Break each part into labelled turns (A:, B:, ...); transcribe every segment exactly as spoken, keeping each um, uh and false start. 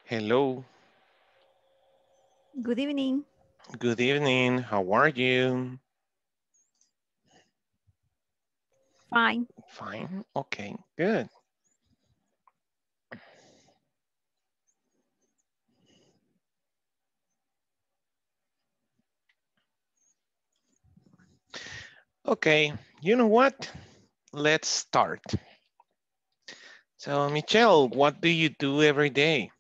A: Hello.
B: Good evening.
A: Good evening. How are you?
B: Fine.
A: Fine. Okay, good. Okay, you know what? Let's start. So, Michelle, what do you do every day?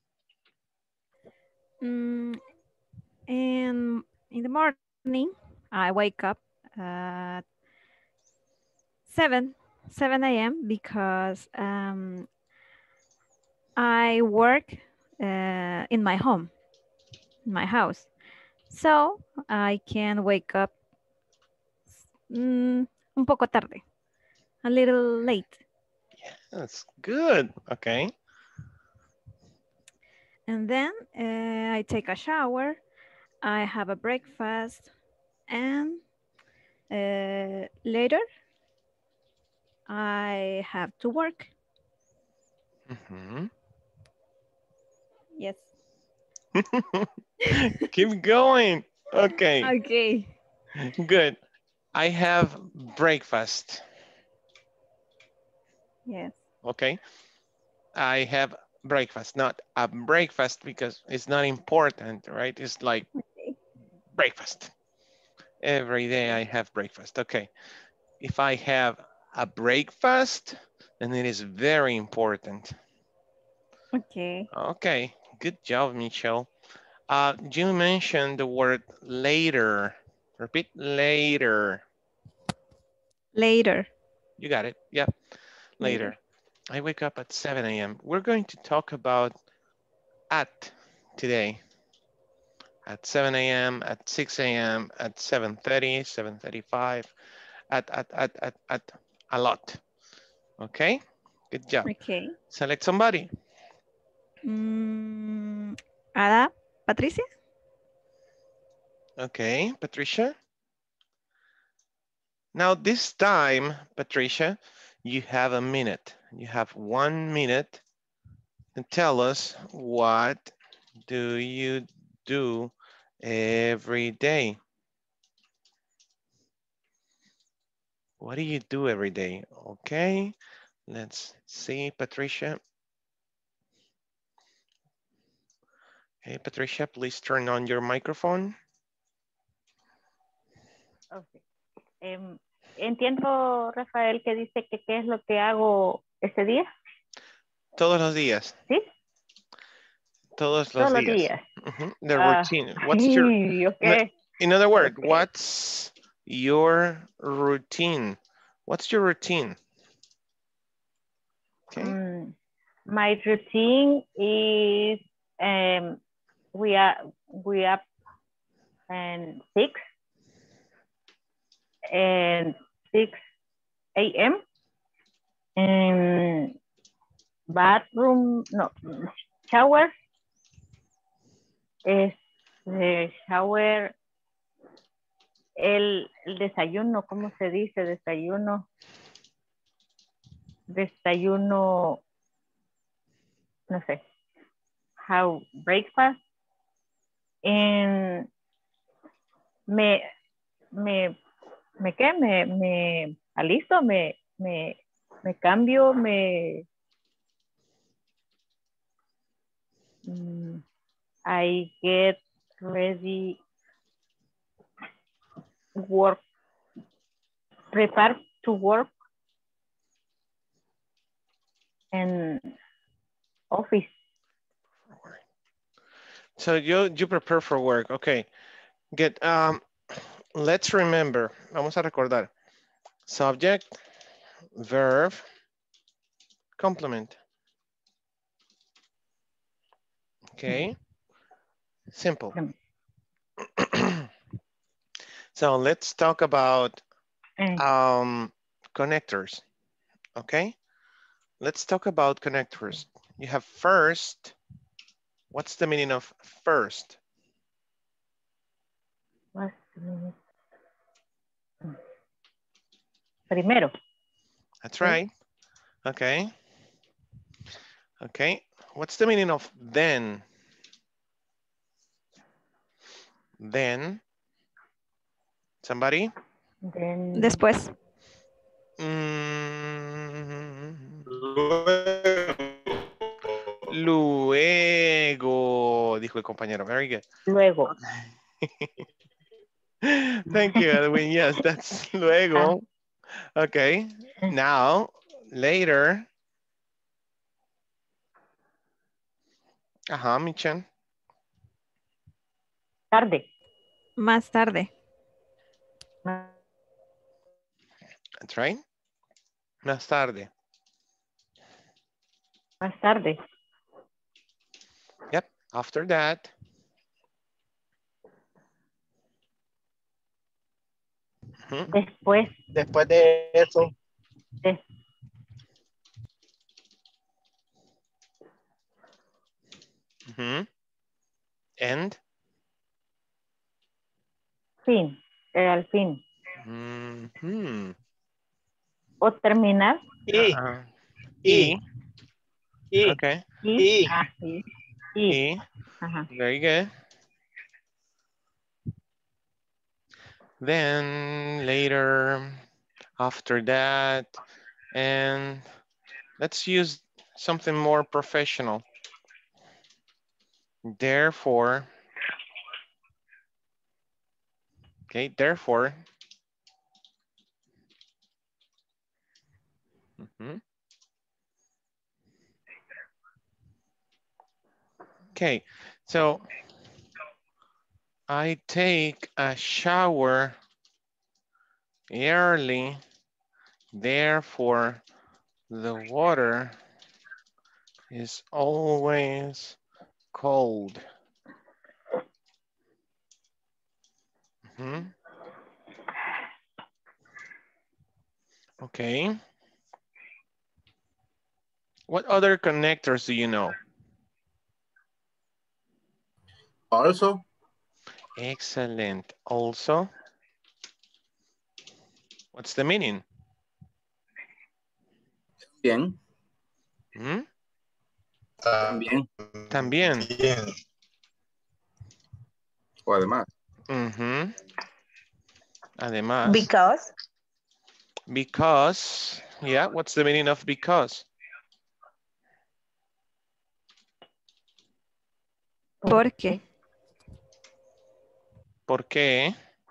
B: Mm, and in the morning, I wake up at seven, seven a m because um, I work uh, in my home, in my house. So I can wake up mm, un poco tarde, a little late.
A: That's good. Okay.
B: And then uh, I take a shower, I have a breakfast, and uh, later I have to work.
A: Mhm.
B: Yes.
A: Keep going. Okay,
B: Okay.
A: good. I have breakfast.
B: Yes.
A: Okay. I have breakfast, not a breakfast because it's not important, right? It's like
B: Okay.
A: breakfast. Every day I have breakfast. Okay. If I have a breakfast, then it is very important.
B: Okay.
A: Okay. Good job, Michelle. Uh, you mentioned the word later. Repeat later.
B: Later.
A: You got it. Yep.
B: Later.
A: Later. I wake up at seven a m We're going to talk about at today. At seven a m, at six a m, at seven thirty, seven thirty-five, at, at, at, at, at a lot. Okay, good job.
B: Okay.
A: Select somebody.
B: Mm, Ada, Patricia?
A: Okay, Patricia. Now this time, Patricia, you have a minute. You have one minute to tell us what do you do every day? What do you do every day? Okay, let's see, Patricia. Hey, Patricia, please turn on your microphone.
C: Okay. Em, entiendo, Rafael, que dice que qué es lo que hago ese día.
A: Todos los días.
C: ¿Sí?
A: Todos los
C: Todos los
A: días.
C: días.
A: Mhm. The
C: Ah,
A: routine. What's your,
C: okay.
A: in other words,
C: Okay.
A: what's your routine? What's your routine? Okay.
C: Mm, my routine is um, we are we up and six and six a m and bathroom no shower es the shower el, el desayuno, ¿cómo se dice? Desayuno, desayuno, no sé, how breakfast, and me, me, me, ¿qué? Me, me alisto, me, me, me cambio, me, mm, I get ready, work, prepare to work and office.
A: So you, you prepare for work. Okay, good. Um, let's remember. Vamos a recordar. Subject, verb, complement. Okay, simple. So let's talk about
C: And
A: um, connectors. Okay, let's talk about connectors. You have first. What's the meaning of first?
C: what's the meaning? Primero.
A: That's
C: Okay.
A: right. Okay. Okay. What's the meaning of then? Then. Somebody?
C: Then,
B: Después.
A: Mm, luego, dijo el compañero. Very good.
C: luego.
A: Thank you, Edwin. Yes, that's luego. Okay. Now, later. Ajá, Michan.
C: Tarde.
B: Más tarde.
A: That's right. Más tarde.
C: Más tarde.
A: Yep. After that. Ujú.
C: Después.
D: Después de eso.
C: Des-
A: Ujú. And.
C: fin. Eh, al fin.
A: Mhm.
C: O terminar.
D: Y,
A: Uh-uh.
D: y,
A: Y.
D: y,
A: Okay.
C: Y.
D: y.
C: Ah, y. Y.
A: Y.
C: Ajá.
A: Very good. Then later, after that, and let's use something more professional. Therefore, okay, therefore. Mhm. Okay, so I take a shower early, therefore the water is always cold. Mhm. Okay. What other connectors do you know?
D: Also.
A: Excellent. Also, what's the meaning?
D: Bien.
A: ¿Mm?
D: También.
A: También.
D: O además.
A: Ujú. Además.
C: Because.
A: Because. Yeah, what's the meaning of because?
B: Porque.
A: ¿Por qué?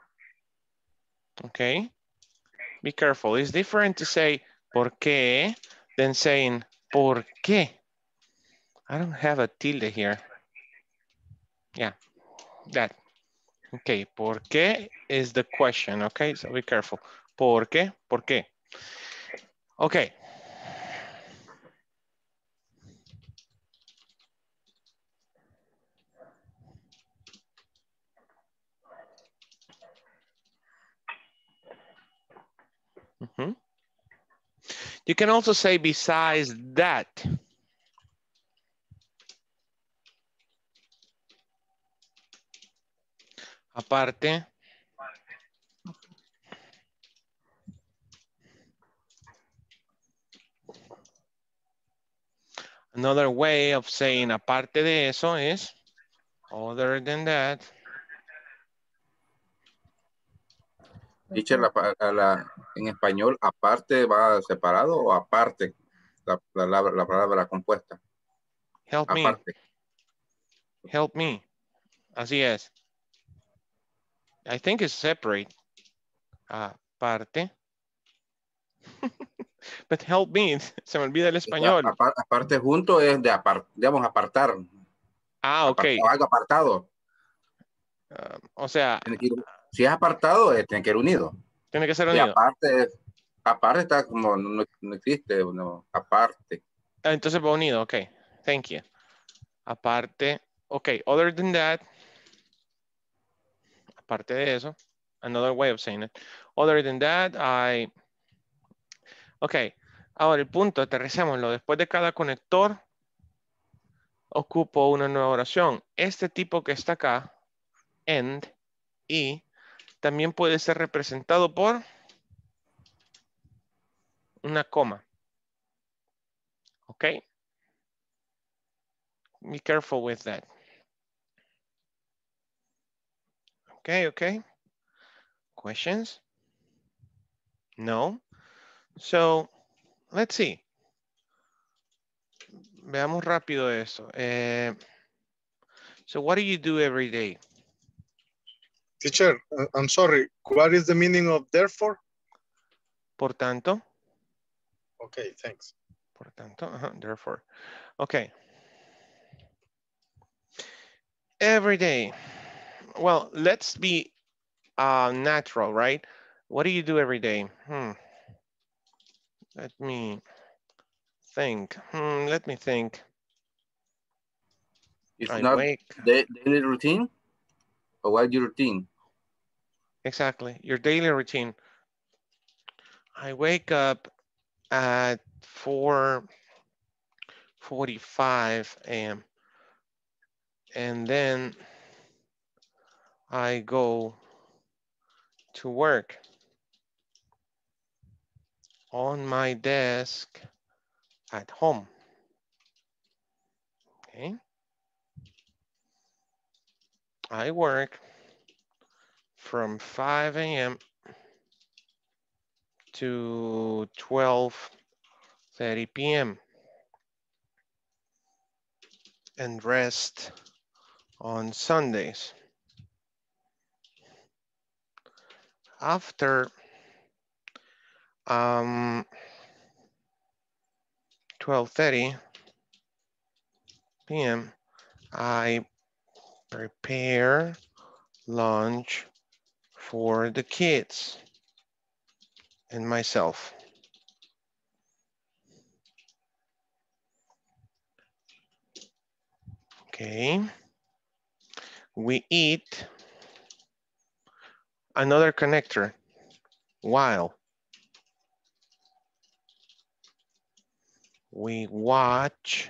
A: Okay. Be careful. It's different to say ¿por qué? Than saying ¿por qué? I don't have a tilde here. Yeah, that. Okay, ¿por qué is the question? Okay, so be careful. ¿Por qué? ¿Por qué? Okay. Mm-hmm. You can also say besides that. Aparte. Another way of saying aparte de eso is other than that.
D: Teacher, la, la, la, en español, aparte va separado o aparte la, la, la, la palabra compuesta.
A: Help
D: Aparte.
A: me. Help me. Así es. I think it's separate. Aparte. But help me. Se me olvida el español.
D: Apar, aparte junto es de apart, digamos, apartar.
A: Ah, ok.
D: Apartado, algo apartado.
A: Uh, o sea.
D: Tiene que ir, si es apartado, eh, tiene que ir unido.
A: Tiene que ser
D: Y
A: unido.
D: aparte, aparte está como, no, no existe, no, aparte.
A: Ah, entonces va unido, ok. Thank you. Aparte, ok. Other than that. Aparte de eso. Another way of saying it. Other than that, I... Ok. Ahora el punto, aterricémoslo. Después de cada conector, ocupo una nueva oración. Este tipo que está acá, end, y también puede ser representado por una coma. ¿Ok? Be careful with that. Okay, okay. Questions? No? So, let's see. Veamos rápido eso. Eh, so what do you do every day?
E: Teacher, uh, I'm sorry. What is the meaning of therefore?
A: Por tanto.
E: Okay, thanks.
A: Por tanto, uh-huh, therefore. Okay. Every day. Well, let's be uh, natural, right? What do you do every day? Hmm. Let me think. Hmm, let me think.
D: It's
A: I
D: not
A: wake.
D: the daily routine? Or what your routine?
A: Exactly, your daily routine. I wake up at four forty-five a m and then I go to work. On my desk at home. Okay. I work from five a m to twelve thirty p m and rest on Sundays. After um, twelve thirty p m, I prepare lunch for the kids and myself. Okay. We eat. Another connector. While we watch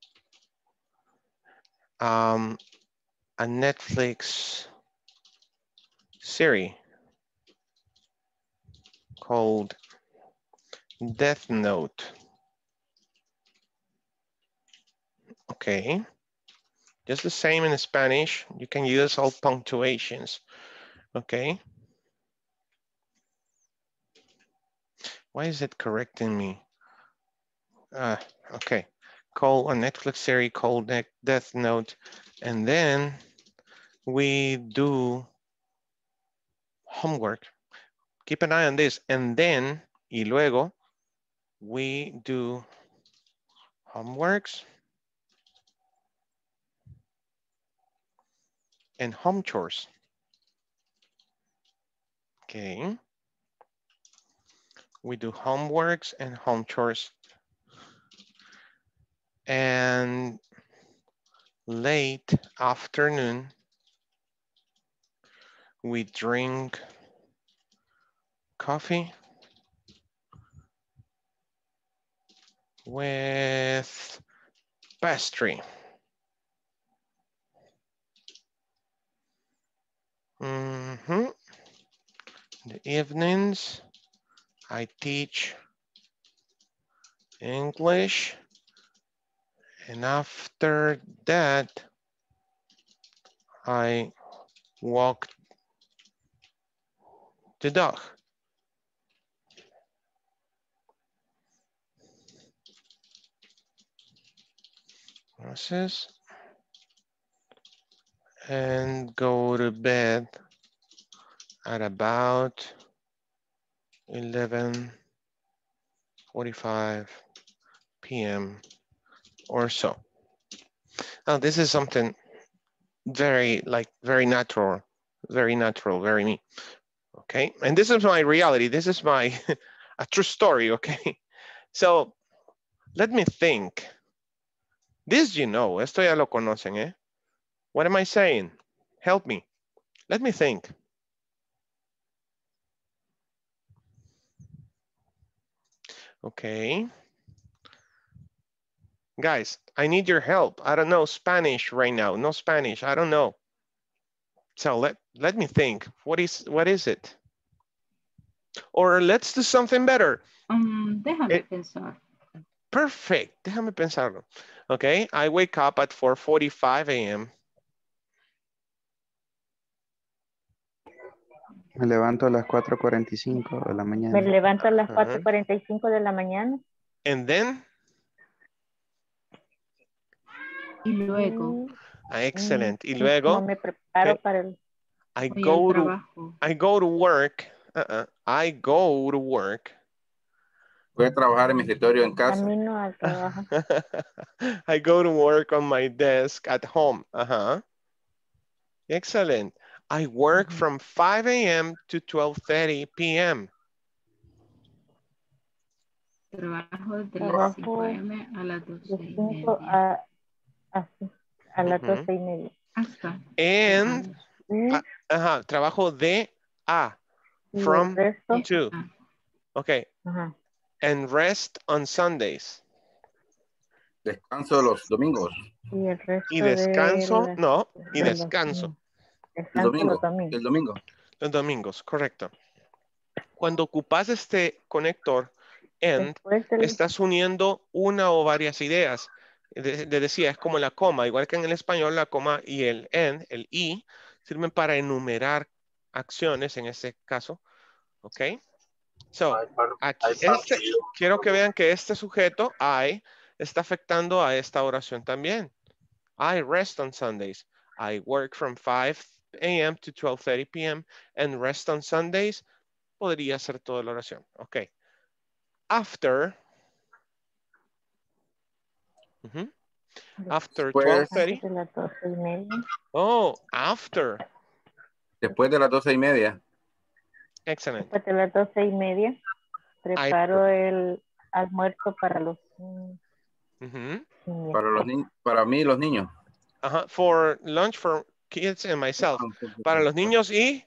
A: um, a Netflix series called Death Note. Okay, just the same in Spanish. You can use all punctuations. Okay. Why is it correcting me? Uh, okay, call a Netflix series called Death Note, and then we do homework. Keep an eye on this, and then y luego we do homeworks and home chores. Okay. We do homeworks and home chores. And late afternoon, we drink coffee with pastry. Mm-hmm. In the evenings, I teach English, and after that, I walk the dog. Process and go to bed at about eleven forty-five p m or so. Now, this is something very, like, very natural, very natural, very me. Okay, and this is my reality. This is my a true story. Okay, so let me think. This, you know, esto ya lo conocen, eh? What am I saying? Help me. Let me think. Okay. Guys, I need your help. I don't know Spanish right now. No Spanish. I don't know. So let let me think. What is what is it? Or let's do something better.
F: Um, déjame
A: It,
F: pensar.
A: perfect. Déjame pensarlo. Okay, I wake up at four forty-five a m
F: Me levanto a las cuatro cuarenta y cinco de la
C: Me
F: mañana.
C: levanto a las
A: Ajá.
C: cuatro cuarenta y cinco de la mañana.
A: And then,
G: Y luego
C: Mm,
A: ah, excellent. Y
C: mm,
A: luego,
C: No me preparo
A: okay,
C: para el...
A: I
G: voy al
A: go to,
G: trabajo.
A: I go to work. Uh-uh. I go to work.
D: Voy a trabajar en mi escritorio en casa.
C: Camino al trabajo.
A: I go to work on my desk at home. Uh-huh. Excellent. I work
C: Ujú.
A: from five a m to twelve thirty p m
G: Trabajo de las
C: Trabajo
G: cinco a m a las
C: de
G: doce y
C: cinco
G: media.
C: a, a, a las
A: Ujú.
C: doce y media.
G: Hasta.
A: And,
C: Y,
A: ah, ajá, trabajo de a,
C: y el
A: from
C: resto,
A: to.
G: Ah,
A: Okay.
C: ajá,
A: And rest on Sundays.
D: Descanso los domingos.
C: y el resto
A: Y
C: de
A: descanso,
C: las-
A: no, y
C: de los-
A: descanso.
C: mm,
D: El
C: descanso los
D: domingo.
C: domingos.
D: El domingo.
A: Los domingos, correcto. Cuando ocupas este conector and,
C: Después del,
A: estás uniendo una o varias ideas. Le le decía, es como la coma, igual que en el español, la coma y el en, el i, sirven para enumerar acciones en este caso. ¿Ok? So, aquí, este, quiero que vean que este sujeto, I, está afectando a esta oración también. I rest on Sundays. I work from five a m to twelve thirty p m and rest on Sundays. Podría ser toda la oración. Ok. After. Ujú. After
D: Pues,
A: twelve thirty.
C: antes de las doce y media.
A: Oh, after.
D: después de las doce y media.
A: Excellent.
C: Después de las doce y media, preparo el almuerzo para los mm,
A: Ujú.
C: niños.
D: Para, los ni- para mí y los niños.
A: Ajá. For lunch for kids and myself. Para los niños y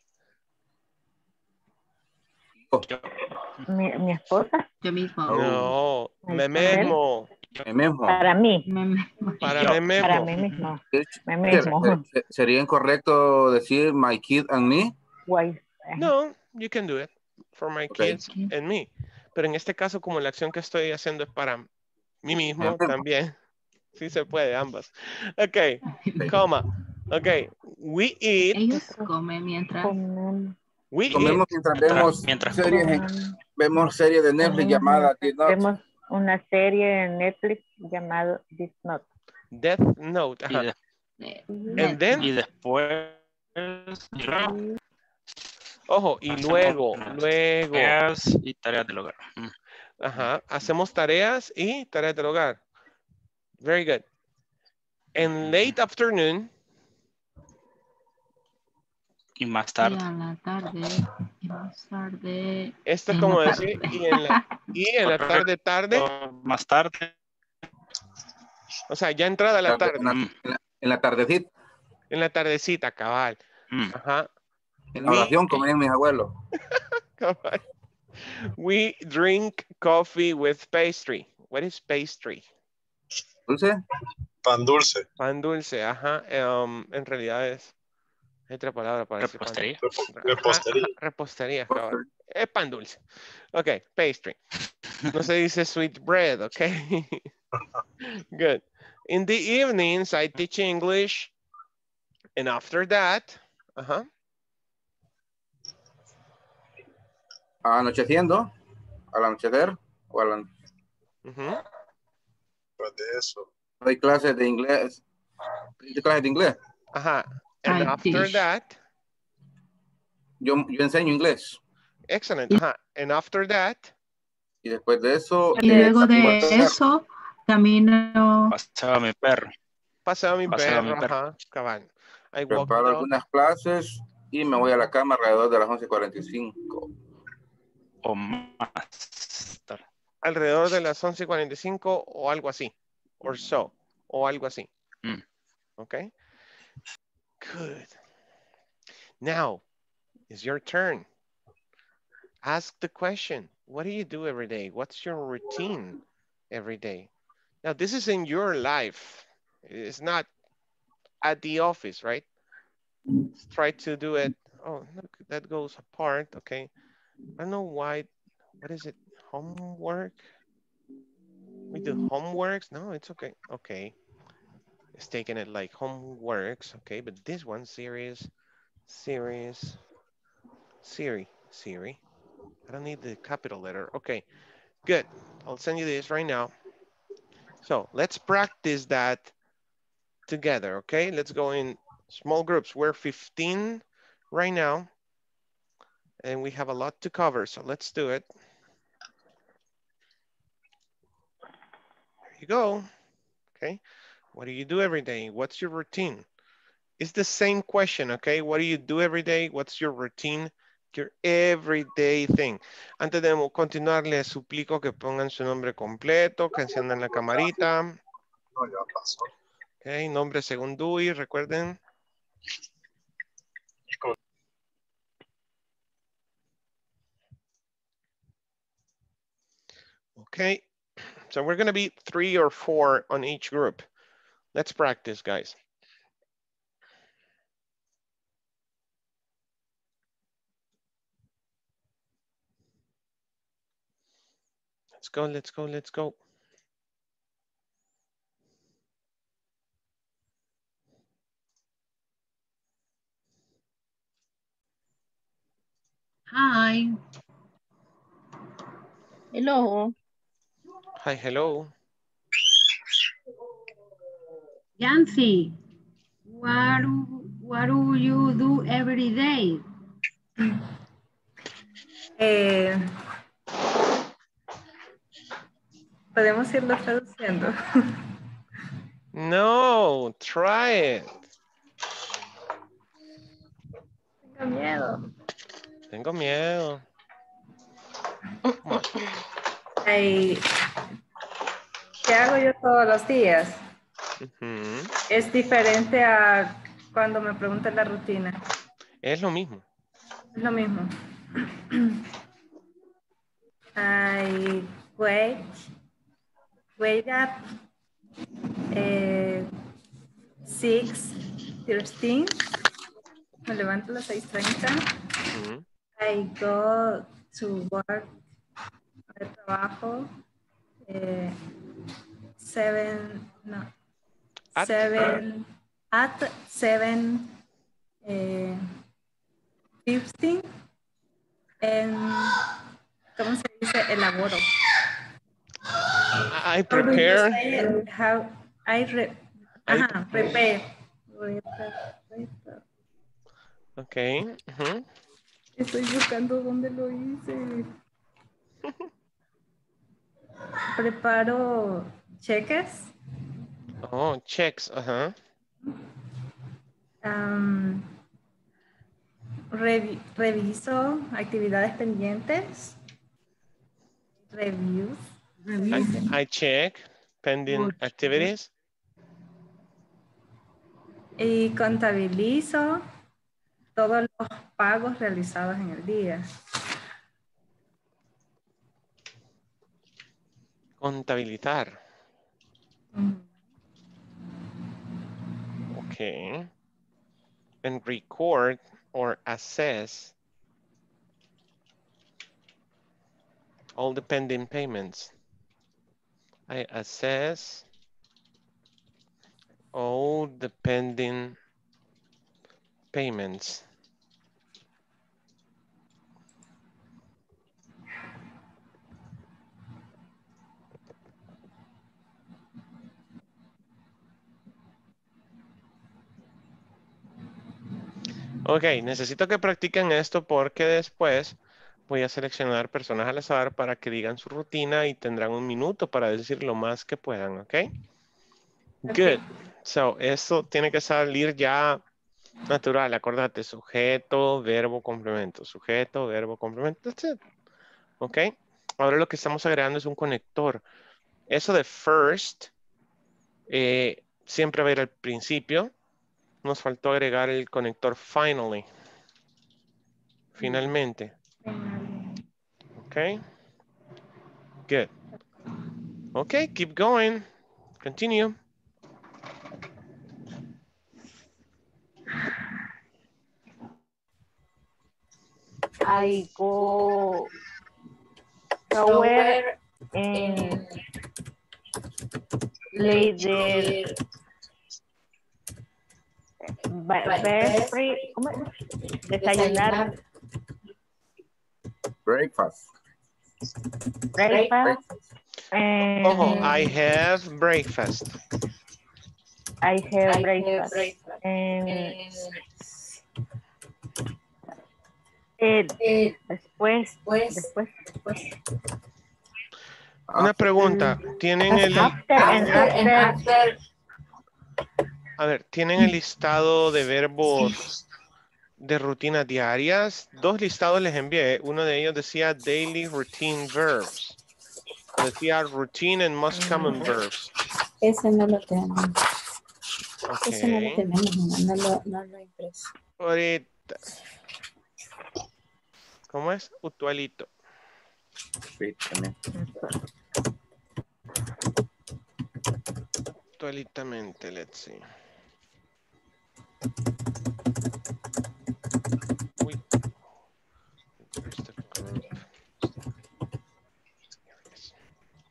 C: Mi, mi esposa,
G: yo mismo.
A: no, me
C: Isabel.
A: mismo.
D: Me mismo.
C: Para mí,
G: Me- me-
A: Para
G: yo.
A: mí
C: para
A: mismo.
C: mí mismo,
D: Teacher,
C: me mismo.
D: ¿ser- ¿Sería incorrecto decir my kid and me?
C: Guay.
A: No, you can do it for my
D: Okay.
A: kids and me. Pero en este caso, como la acción que estoy haciendo es para mí mismo,
D: Ujú.
A: también. Sí se puede, ambas. Ok, coma. Ok, we eat,
G: Ellos comen mientras.
C: Comemos,
A: we eat.
D: Comemos mientras vemos
H: mientras
D: series, en-
C: comemos,
D: vemos series de Netflix
C: comemos
D: llamada
C: mientras
D: Did Not.
C: vemos una serie en Netflix llamado Did Not.
A: Death Note.
H: y,
A: Ajá.
H: de-
G: eh,
A: And then,
H: y después y luego
A: ojo, y
H: hacemos
A: luego,
H: las
A: luego,
H: tareas y tareas del hogar. Mm.
A: ajá, hacemos tareas y tareas del hogar. Very good. En late afternoon,
H: Y más
G: y
H: tarde.
G: a la tarde. Y más tarde.
A: esto es
G: en
A: como
G: la
A: decir,
G: tarde.
A: y en la, y en la tarde, tarde,
H: Más tarde.
A: o sea, ya entrada la
D: En
A: tarde,
D: la,
H: Mm,
D: en la- en la tardecita,
A: en la tardecita, cabal.
H: mm.
A: Ajá.
D: en la
A: We,
D: oración, como dirían mis abuelos.
A: cabal. We drink coffee with pastry. What is pastry?
D: Dulce,
E: Pan dulce.
A: Pan dulce, ajá. Um, en realidad es hay otra palabra para decir pan dulce.
H: Repostería.
E: Repo-
A: Ajá,
E: Repostería.
A: ajá, repostería, cabal. Es pan dulce. Ok, pastry. No se dice sweet bread, ok? Good. In the evenings, I teach English. And after that, ajá.
D: anocheciendo, al anochecer, o al an-
A: ujú.
E: Pues de eso.
D: doy clases de inglés. ¿Doy clases de inglés?
A: Ajá. And
G: I
A: after
G: teach.
A: that,
D: Yo, yo enseño inglés.
A: excellent. Ajá. And after that,
D: Y después de eso,
G: Y
D: eh,
G: luego de
D: saco a pasear.
G: eso, camino.
H: Pasaba a mi perro.
A: paseo a mi
H: Paseo a mi
A: perro,
H: perro.
A: ajá, cabal. I walk the
D: preparo
A: dog.
D: algunas clases y me voy a la cama alrededor de las once cuarenta y cinco.
H: O más tarde.
A: Alrededor de las once y cuarenta y cinco o algo así. Or so. O algo así.
H: Mm.
A: Okay. Good. Now, it's your turn. Ask the question. What do you do every day? What's your routine every day? Now, this is in your life. It's not at the office, right? Let's try to do it. Oh, look, that goes apart. Okay. I don't know why. What is it? Homework? We do homeworks. No, it's okay. Okay. It's taking it like homeworks. Okay, but this one, series, series, Siri, Siri. I don't need the capital letter. Okay, good. I'll send you this right now. So let's practice that together, okay? Let's go in small groups. We're fifteen right now, and we have a lot to cover, so let's do it. There you go, okay? What do you do every day? What's your routine? It's the same question, okay? What do you do every day? What's your routine? Your everyday thing. Antes de continuar, les suplico que pongan su nombre completo, que enciendan la camarita.
E: No, ya pasó.
A: Ok, nombre según D U I, recuerden. Okay, so we're gonna be three or four on each group. Let's practice, guys. Let's go, let's go, let's go.
G: Hi.
C: Hello.
A: Hi, hello.
G: Yancy, what, do- what do you do every day?
I: Eh, podemos irlo traduciendo.
A: No, try it.
I: Tengo miedo.
A: Tengo miedo. Come on.
I: Ay, ¿qué hago yo todos los días?
A: Ujú.
I: Es diferente a cuando me preguntan la rutina.
A: Es lo mismo.
I: Es lo mismo. I wake, wake up eh, six thirteen. Me levanto a las seis treinta.
A: Ujú.
I: I go to work, al trabajo, eh, seven, no,
A: At.
I: seven, at seven, eh, fifteen, en, ¿cómo se dice? Elaboro.
A: I
I: How do you
A: prepare.
I: say it? How, I, re,
A: I
I: ajá, prepare. Prepare.
A: Okay. Ujú.
I: Estoy buscando dónde lo hice. Preparo cheques.
A: Oh, checks. Ajá.
I: Um, revi- reviso actividades pendientes. Reviews.
A: I, I check pending
G: Okay.
A: activities.
I: Y contabilizo todos los pagos realizados en el día.
A: Contabilizar.
I: Ujú.
A: Okay. And record or assess all the pending payments. I assess all the pending payments. Ok, necesito que practiquen esto porque después voy a seleccionar personas al azar para que digan su rutina y tendrán un minuto para decir lo más que puedan, ¿ok? Good. So, esto tiene que salir ya natural, acordate, sujeto, verbo, complemento, sujeto, verbo, complemento, that's it. ¿Ok? Ahora lo que estamos agregando es un conector. Eso de first eh, siempre va a ir al principio. Nos faltó agregar el conector finally. Finalmente. Okay. Good. Okay, keep going. Continue.
C: I go shower and Later. Very, ¿cómo es? Desayunar.
D: Breakfast.
C: Breakfast. And
A: Ojo, I have breakfast.
C: I have breakfast. And eh, después, después, después.
A: Una pregunta, ¿tienen el,
C: After and after.
A: a ver, ¿tienen el listado de verbos de rutinas diarias? Dos listados les envié. Uno de ellos decía daily routine verbs. Decía routine and most common verbs.
J: Ese no lo tenemos.
A: Okay.
J: Ese no lo tenemos, no, no lo, no lo impreso.
A: Ahorita. ¿Cómo es? Utualito.
D: Sí, también.
A: Actualitamente, let's see. Uy. Where's the group? Here it is.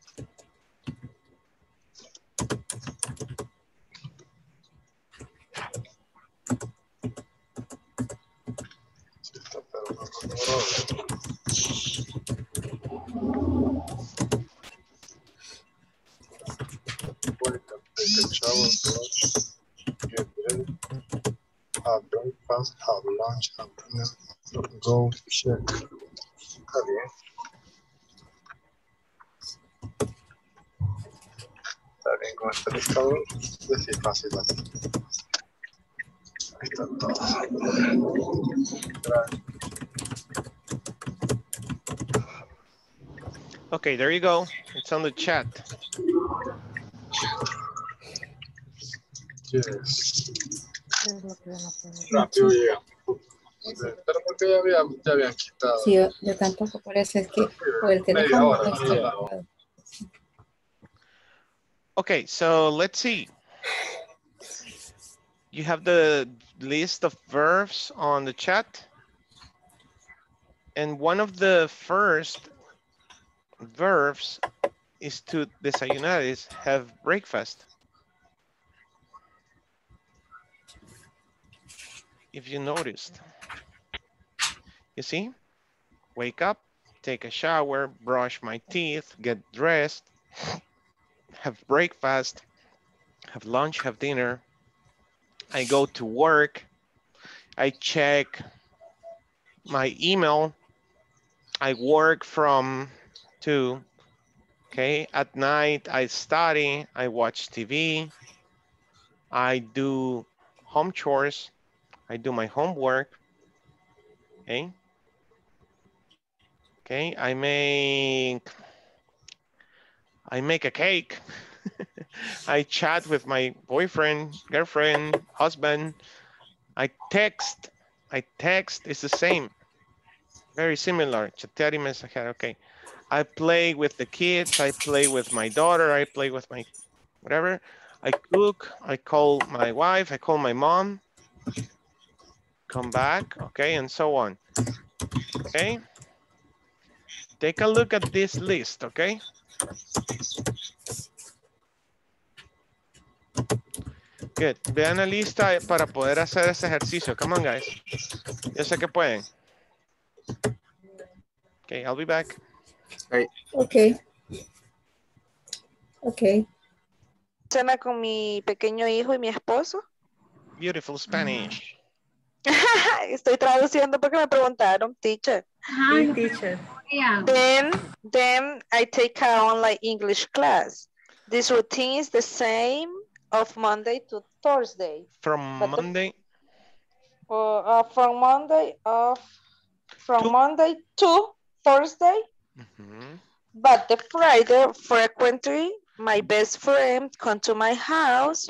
E: Take a shower, brush, get ready, have breakfast, have lunch, have dinner, go check. Está bien. Está bien con este listado. Es decir, fácil así. Ahí está todo.
A: Okay, there you go. It's on the chat.
E: Yes. Rápido llega. Pero porque ya habían, ya habían quitado.
J: Sí, yo, yo tampoco, por eso es que por el
E: Media
J: teléfono
E: hora,
J: no está
E: media
J: ocupado.
A: Okay, so let's see. You have the list of verbs on the chat. And one of the first verbs is to desayunar, is have breakfast. If you noticed, you see, wake up, take a shower, brush my teeth, get dressed, have breakfast, have lunch, have dinner. I go to work, I check my email, I work from two, okay? At night, I study, I watch T V, I do home chores, I do my homework, okay? Okay, I make, I make a cake. I chat with my boyfriend, girlfriend, husband. I text, I text, it's the same. Very similar, chatear y mensajear, okay. I play with the kids, I play with my daughter, I play with my, whatever. I cook, I call my wife, I call my mom. Come back, okay, and so on, okay? Take a look at this list, okay? Good, vean la lista para poder hacer ese ejercicio. Come on, guys. Yo sé que pueden. Okay, I'll be back.
D: Hey.
J: Ok. Ok.
K: Cena con mi pequeño hijo y mi esposo.
A: Beautiful Spanish.
K: Estoy traduciendo porque me preguntaron, teacher.
I: Sí, teacher.
G: Yeah.
K: Then, then I take an online English class. This routine is the same of Monday to Thursday.
A: From
K: But the-
A: Monday,
K: Uh, uh, from Monday of from
A: To-
K: Monday to Thursday,
A: mhm,
K: but the Friday frequently my best friend come to my house.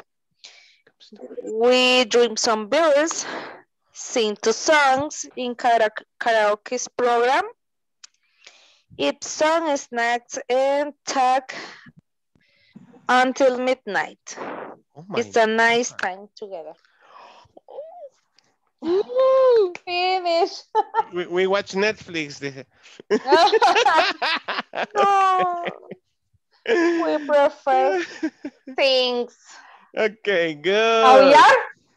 K: We drink some beers, sing two songs in kara- karaoke program, eat some snacks and talk until midnight.
A: oh my,
K: It's a nice time together. Ooh, finish.
A: we, we watch Netflix. dice.
K: No, we prefer Thanks.
A: Okay, good.
K: ¿Aullar?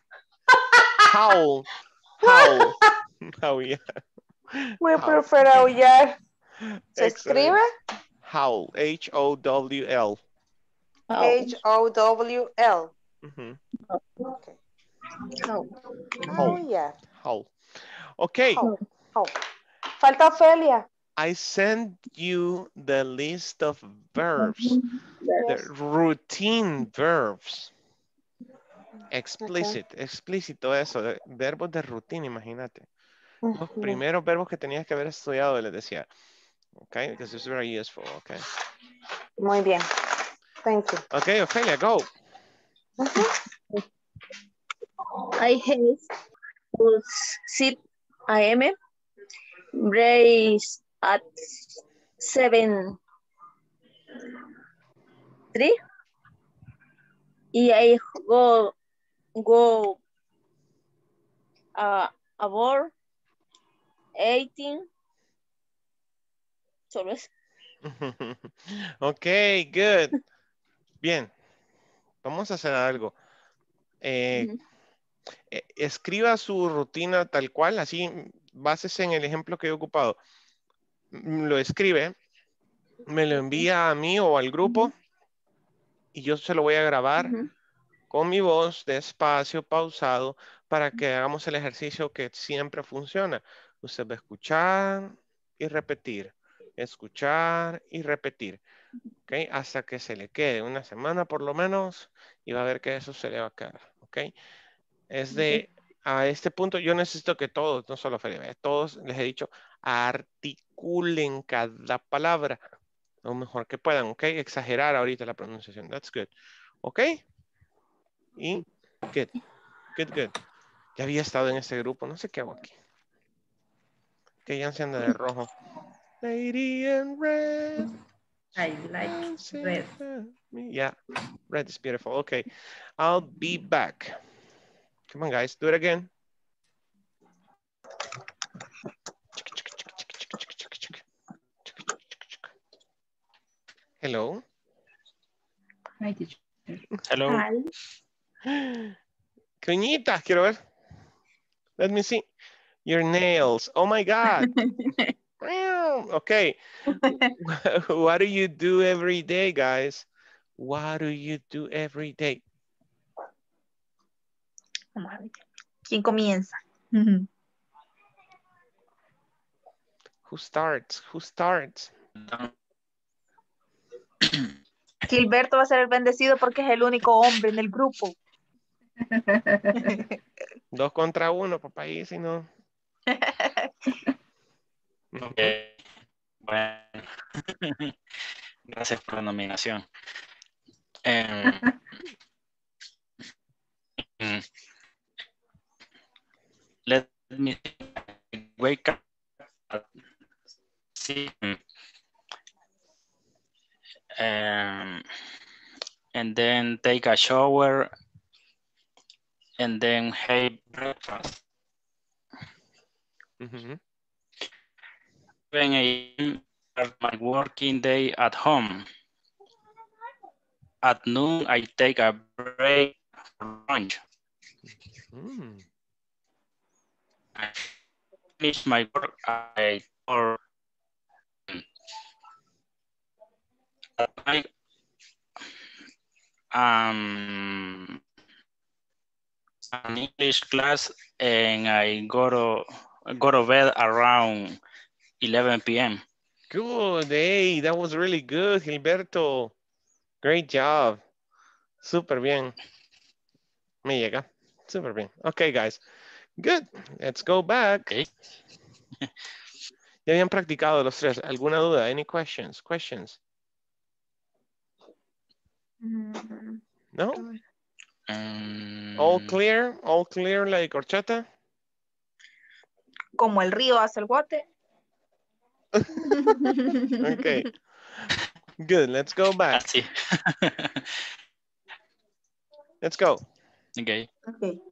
A: Howl. Howl. Howl.
K: We
A: Howl.
K: prefer aullar. ¿Se
A: Excellent.
K: escribe?
A: Howl. H O W L.
K: H O W L.
A: Mhm.
K: Okay.
C: Howl.
K: Aullar.
A: Howl. Okay.
K: Howl. Howl. Falta Ofelia.
A: I sent you the list of verbs, the
K: Yes.
A: routine verbs. Explicit,
K: Okay.
A: explícito eso, de- verbos de rutina, imagínate. Los
K: Ujú.
A: primeros verbos que tenías que haber estudiado, les decía. Okay, because it's very useful, okay.
K: Muy bien. Thank you.
A: Okay, Ophelia, go.
L: I have to sit I am race at seven three. I go go uh, about eighteen. Solo eso.
A: Okay, good. Bien, vamos a hacer algo. Eh,
L: Ujú.
A: eh, escriba su rutina tal cual, así, básese en el ejemplo que he ocupado. Mm, Lo escribe, me lo envía a mí o al grupo y yo se lo voy a grabar
L: Ujú.
A: con mi voz, despacio, pausado, para que hagamos el ejercicio que siempre funciona. Usted va a escuchar y repetir, escuchar y repetir, ¿ok? Hasta que se le quede una semana por lo menos y va a ver que eso se le va a quedar, ¿ok? Es de, a este punto yo necesito que todos, no solo Felipe, todos les he dicho, articulen cada palabra lo mejor que puedan, ¿ok? Exagerar ahorita la pronunciación, that's good, ¿ok? Y good, good, good. Ya había estado en este grupo, no sé qué hago aquí. Que ya se anda de rojo. Lady in red.
I: I like red.
A: Yeah, red is beautiful. Okay, I'll be back. Come on, guys, do it again. Hello.
J: Hi, teacher.
H: Hello.
L: Hi.
A: Cuñitas, quiero ver. Let me see. Your nails. Oh my God. Okay. What do you do every day, guys? What do you do every day?
M: Vamos a ver. ¿Quién comienza?
A: Who starts? Who starts?
M: Gilberto va a ser el bendecido porque es el único hombre en el grupo.
A: Dos contra uno, papá, y si no.
H: Ok. Bueno. Gracias por la nominación. Em, mm, let me wake up at six, um, and then take a shower and then have breakfast.
A: Mm-hmm.
H: seven a m start my working day at home. At noon, I take a break for lunch.
A: Mm.
H: I finish my work at four. At night, um, an English class, and I go to go to bed around eleven p m
A: Good. Hey, that was really good, Gilberto. Great job. Super bien. Me llega. Super bien. Okay, guys. Good. Let's go back.
H: Okay.
A: Ya habían practicado los tres. ¿Alguna duda? Any questions? Questions? No?
H: Um,
A: All clear? All clear la de corchata?
M: Como el río hace el guate.
A: Okay. Good. Let's go back.
H: Así.
A: Let's go.
H: Okay.
M: Okay.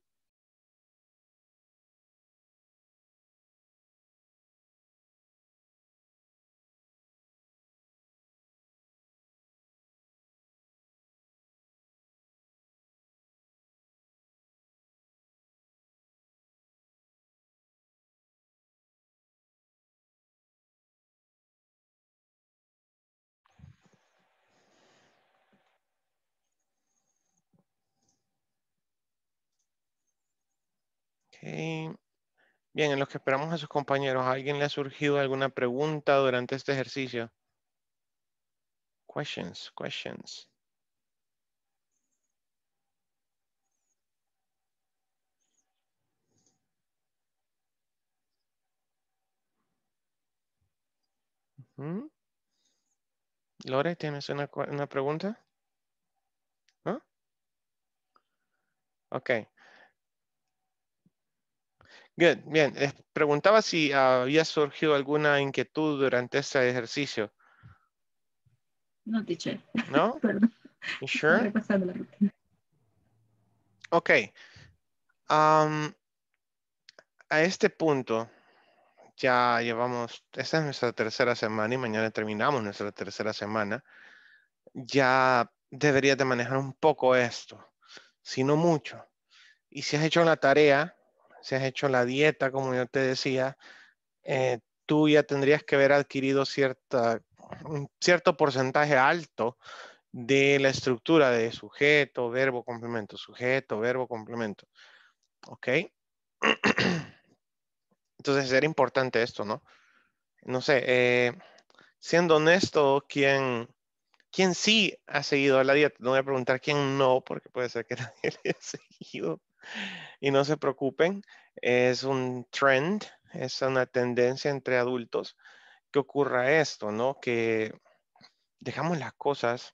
A: Okay. Bien, en los que esperamos a sus compañeros, ¿a alguien le ha surgido alguna pregunta durante este ejercicio? Questions, questions. ¿Mm? Lore, ¿tienes una, cu- una pregunta? ¿No? Ok. Good, bien. Les preguntaba si había surgido alguna inquietud durante este ejercicio.
J: No, teacher.
A: ¿No?
J: Perdón.
A: You
J: Estaba
A: sure?
J: repasando la rutina.
A: Ok. Am, a este punto ya llevamos, esta es nuestra tercera semana y mañana terminamos nuestra tercera semana. Ya deberías de manejar un poco esto, si no mucho. Y si has hecho la tarea, si has hecho la dieta, como yo te decía, eh, tú ya tendrías que haber adquirido cierta, un cierto porcentaje alto de la estructura de sujeto, verbo, complemento, sujeto, verbo, complemento. ¿Ok? Entonces era importante esto, ¿no? No sé, eh, siendo honesto, ¿quién, quién sí ha seguido la dieta? No voy a preguntar quién no, porque puede ser que nadie le haya seguido. Y no se preocupen, es un trend, es una tendencia entre adultos que ocurra esto, ¿no? Que dejamos las cosas,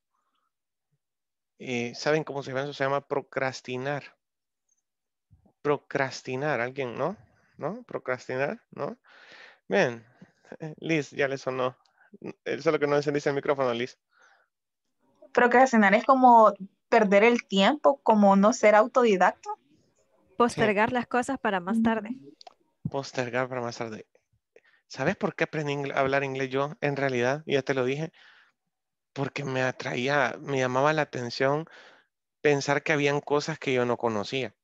A: y ¿saben cómo se llama eso? Se llama procrastinar. Procrastinar, ¿alguien no? ¿No? Procrastinar, ¿no? Bien, eh, Liz, ya le sonó. Eso es lo que no encendiste el micrófono, Liz.
M: Procrastinar es como perder el tiempo, como no ser autodidacta.
B: Postergar las cosas para más tarde.
A: Postergar para más tarde. ¿Sabes por qué aprendí ingl- a hablar inglés yo? En realidad, ya te lo dije, porque me atraía, me llamaba la atención pensar que habían cosas que yo no conocía.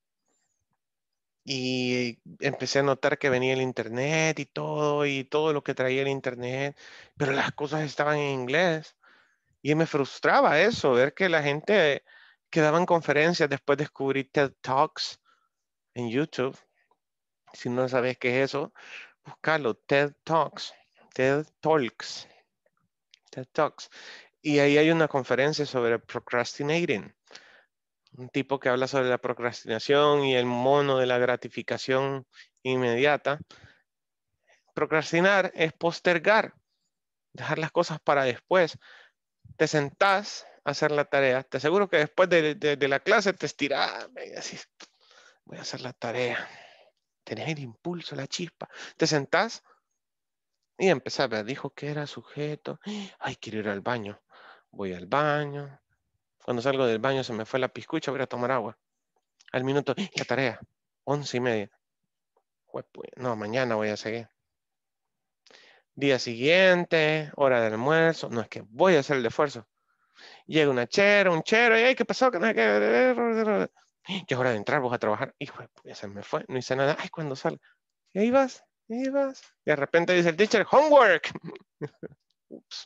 A: Y empecé a notar que venía el internet y todo, y todo lo que traía el internet, pero las cosas estaban en inglés. Y me frustraba eso, ver que la gente que daba en conferencias, después descubrí TED Talks en YouTube. Si no sabes qué es eso, búscalo, TED Talks, TED Talks, TED Talks. Y ahí hay una conferencia sobre procrastinating. Un tipo que habla sobre la procrastinación y el mono de la gratificación inmediata. Procrastinar es postergar, dejar las cosas para después. Te sentás a hacer la tarea. Te aseguro que después de, de- de la clase te estirás y decís, voy a hacer la tarea. Tenés el impulso, la chispa. Te sentás y empezás a ver, dijo que era sujeto. Ay, quiero ir al baño. Voy al baño. Cuando salgo del baño se me fue la piscucha, voy a tomar agua. Al minuto, la tarea, once y media. Juepu- No, mañana voy a seguir. Día siguiente, hora de almuerzo. No, es que voy a hacer el esfuerzo. Llega una chera, un chero, y ay, ¿qué pasó? Que no sé qué. Ya es hora de entrar, vos a trabajar. Hijo, ya se me fue, no hice nada. Ay, cuando salga. Y ahí vas, y ahí vas. Y de repente dice el teacher, homework. Ups.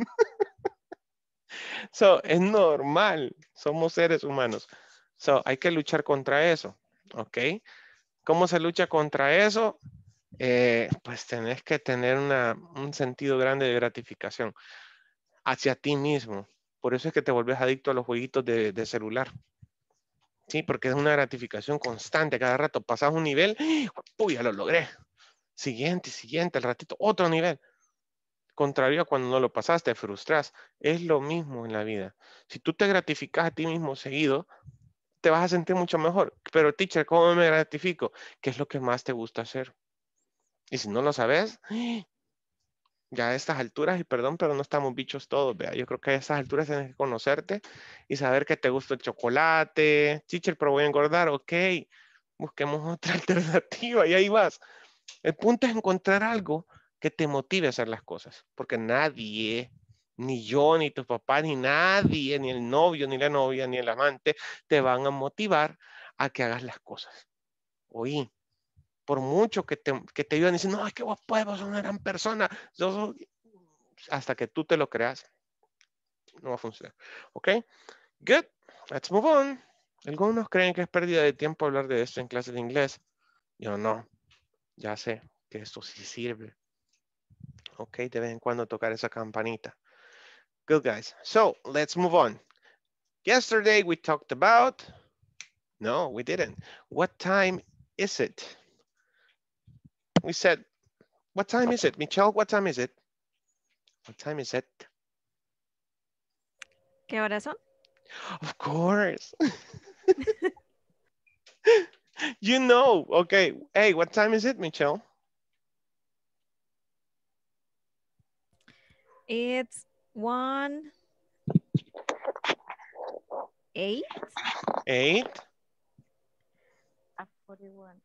A: So, es normal. Somos seres humanos. So, hay que luchar contra eso. ¿Ok? ¿Cómo se lucha contra eso? Eh, pues tenés que tener una, un sentido grande de gratificación hacia ti mismo. Por eso es que te vuelves adicto a los jueguitos de, de celular. Sí, porque es una gratificación constante. Cada rato pasas un nivel, ¡uy, ya lo logré! Siguiente, siguiente, al ratito, otro nivel. Contrario a cuando no lo pasaste, te frustras. Es lo mismo en la vida. Si tú te gratificas a ti mismo seguido, te vas a sentir mucho mejor. Pero, teacher, ¿cómo me gratifico? ¿Qué es lo que más te gusta hacer? Y si no lo sabes, ya a estas alturas, y perdón, pero no estamos bichos todos, vea. Yo creo que a estas alturas tienes que conocerte y saber que te gusta el chocolate. Teacher, pero voy a engordar, ok. Busquemos otra alternativa y ahí vas. El punto es encontrar algo que te motive a hacer las cosas, porque nadie, ni yo, ni tu papá, ni nadie, ni el novio, ni la novia, ni el amante, te van a motivar a que hagas las cosas. Oí, por mucho que te, que te iban diciendo, no, es que vos puedes, vos sos una gran persona, yo soy-". Hasta que tú te lo creas, no va a funcionar. ¿Ok? Good. Let's move on. Algunos creen que es pérdida de tiempo hablar de esto en clases de inglés. Yo no. Ya sé que esto sí sirve. Ok, de vez en cuando tocar esa campanita. Good, guys. So, let's move on. Yesterday we talked about... No, we didn't. What time is it? We said, what time is it? Michelle, what time is it? What time is it?
B: ¿Qué horas son?
A: Of course. You know. Okay. Hey, what time is it, Michelle?
B: It's one, eight.
A: Eight.
C: forty-one.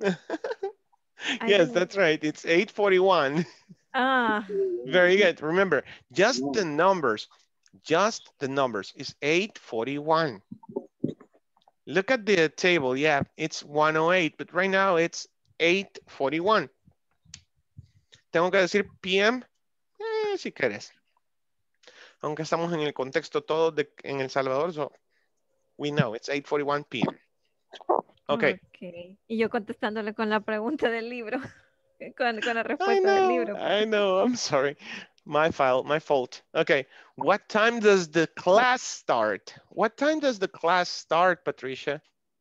A: Yes, that's right. It's eight forty-one.
B: Ah.
A: Very good. Remember, just the numbers, just the numbers is eight forty-one. Look at the table. Yeah, it's one oh eight, but right now it's eight forty-one. Tengo que decir P M, eh, si quieres. Aunque estamos en el contexto todo de, en El Salvador, so we know it's eight forty-one P M. Okay.
B: Okay. Y yo contestándole con la pregunta del libro, con, con la
A: I
B: respuesta del
A: know,
B: libro.
A: I know, I'm sorry. My file, my fault. Okay, what time does the class start? What time does the class start, Patricia?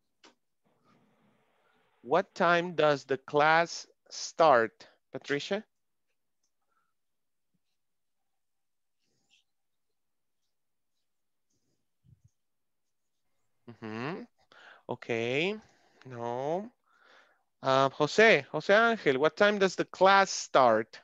A: What time does the class start, Patricia? Mm-hmm. Okay, no. Uh, Jose, Jose Angel, what time does the class start?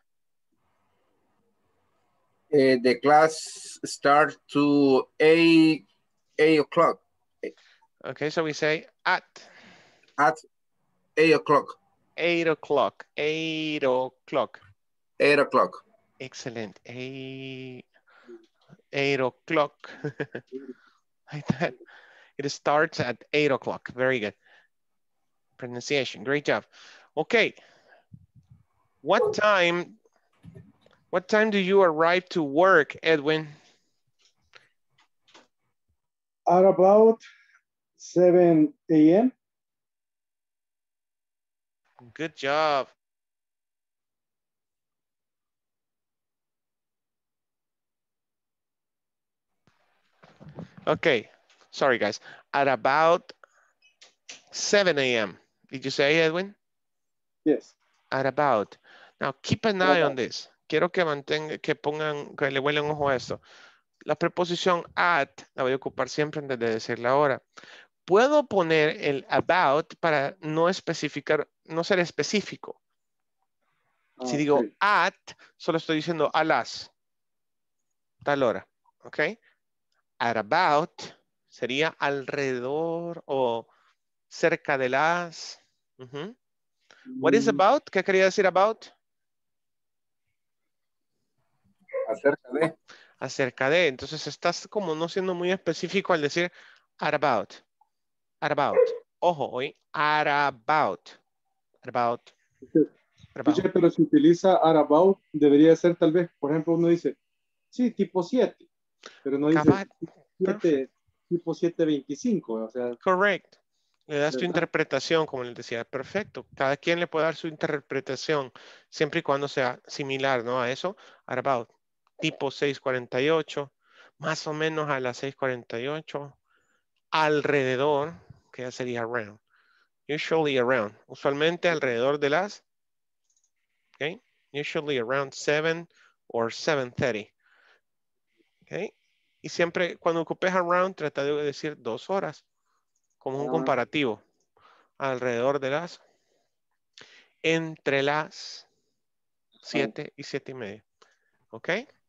D: Uh, the class start to eight, eight o'clock.
A: Okay, so we say at.
D: At eight o'clock.
A: Eight o'clock, eight o'clock.
D: Eight o'clock.
A: Excellent, eight, eight o'clock. Like that. It starts at eight o'clock, very good. Pronunciation, great job. Okay, what time, what time do you arrive to work, Edwin?
N: At about seven A M
A: Good job. Okay, sorry guys. At about seven A M Did you say, Edwin?
N: Yes.
A: At about. Now keep an eye on this. Quiero que mantengan, que pongan, que le vuelen ojo a esto. La preposición at la voy a ocupar siempre antes de decir la hora. Puedo poner el about para no especificar, no ser específico. Si digo
N: Okay.
A: at, solo estoy diciendo a las, tal hora, ¿ok? At about sería alrededor o cerca de las. Uh-huh. What is about? ¿Qué quería decir about?
D: Acerca de.
A: Acerca de. Entonces estás como no siendo muy específico al decir at about. At about. Ojo, hoy. At about. At about. At about.
N: Sí, pero si utiliza at about, debería ser tal vez, por ejemplo, uno dice, sí, tipo siete, pero no dice
A: Cabal.
N: siete, tipo siete veinticinco, o sea.
A: Correct. Le das tu
N: ¿verdad?
A: interpretación, como les decía. Perfecto. Cada quien le puede dar su interpretación, siempre y cuando sea similar, ¿no? A eso. At about. Tipo seis cuarenta y ocho. Más o menos a las seis cuarenta y ocho. Alrededor, que ya sería around. Usually around. Usualmente alrededor de las. Okay. Usually around seven or seven thirty. Okay. Y siempre cuando ocupes around, trata de decir dos horas. Como un comparativo. Alrededor de las, entre las siete y siete y media. ¿Ok?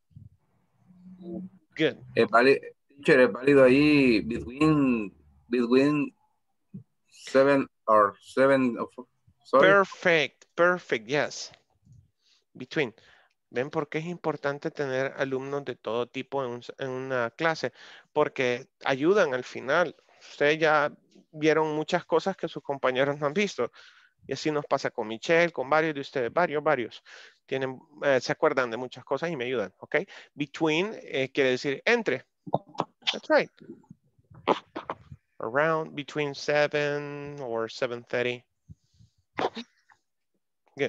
A: Good.
D: Es válido, teacher, es válido ahí between, between seven or seven, sorry.
A: Perfect, perfect, yes. Between. ¿Ven por qué es importante tener alumnos de todo tipo en, un, en una clase? Porque ayudan al final. Ustedes ya vieron muchas cosas que sus compañeros no han visto. Y así nos pasa con Michelle, con varios de ustedes, varios, varios. Tienen, eh, se acuerdan de muchas cosas y me ayudan, ¿ok? Between eh, quiere decir entre. That's right. Around, between seven or seven thirty. Good.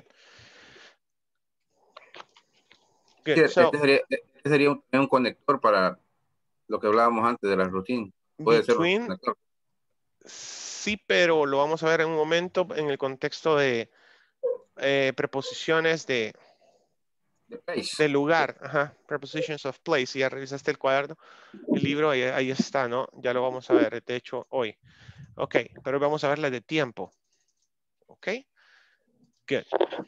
A: Good.
D: Sí,
A: So,
D: este sería, este sería un, un conector para lo que hablábamos antes de la rutina. Puede ser un
A: between,
D: conector.
A: sí, pero lo vamos a ver en un momento en el contexto de eh, preposiciones de,
D: De place.
A: de lugar. Ajá, prepositions of place. Si ya revisaste el cuaderno, el libro, ahí, ahí está, ¿no? Ya lo vamos a ver, de hecho, hoy. Ok, pero vamos a ver la de tiempo. Ok, good.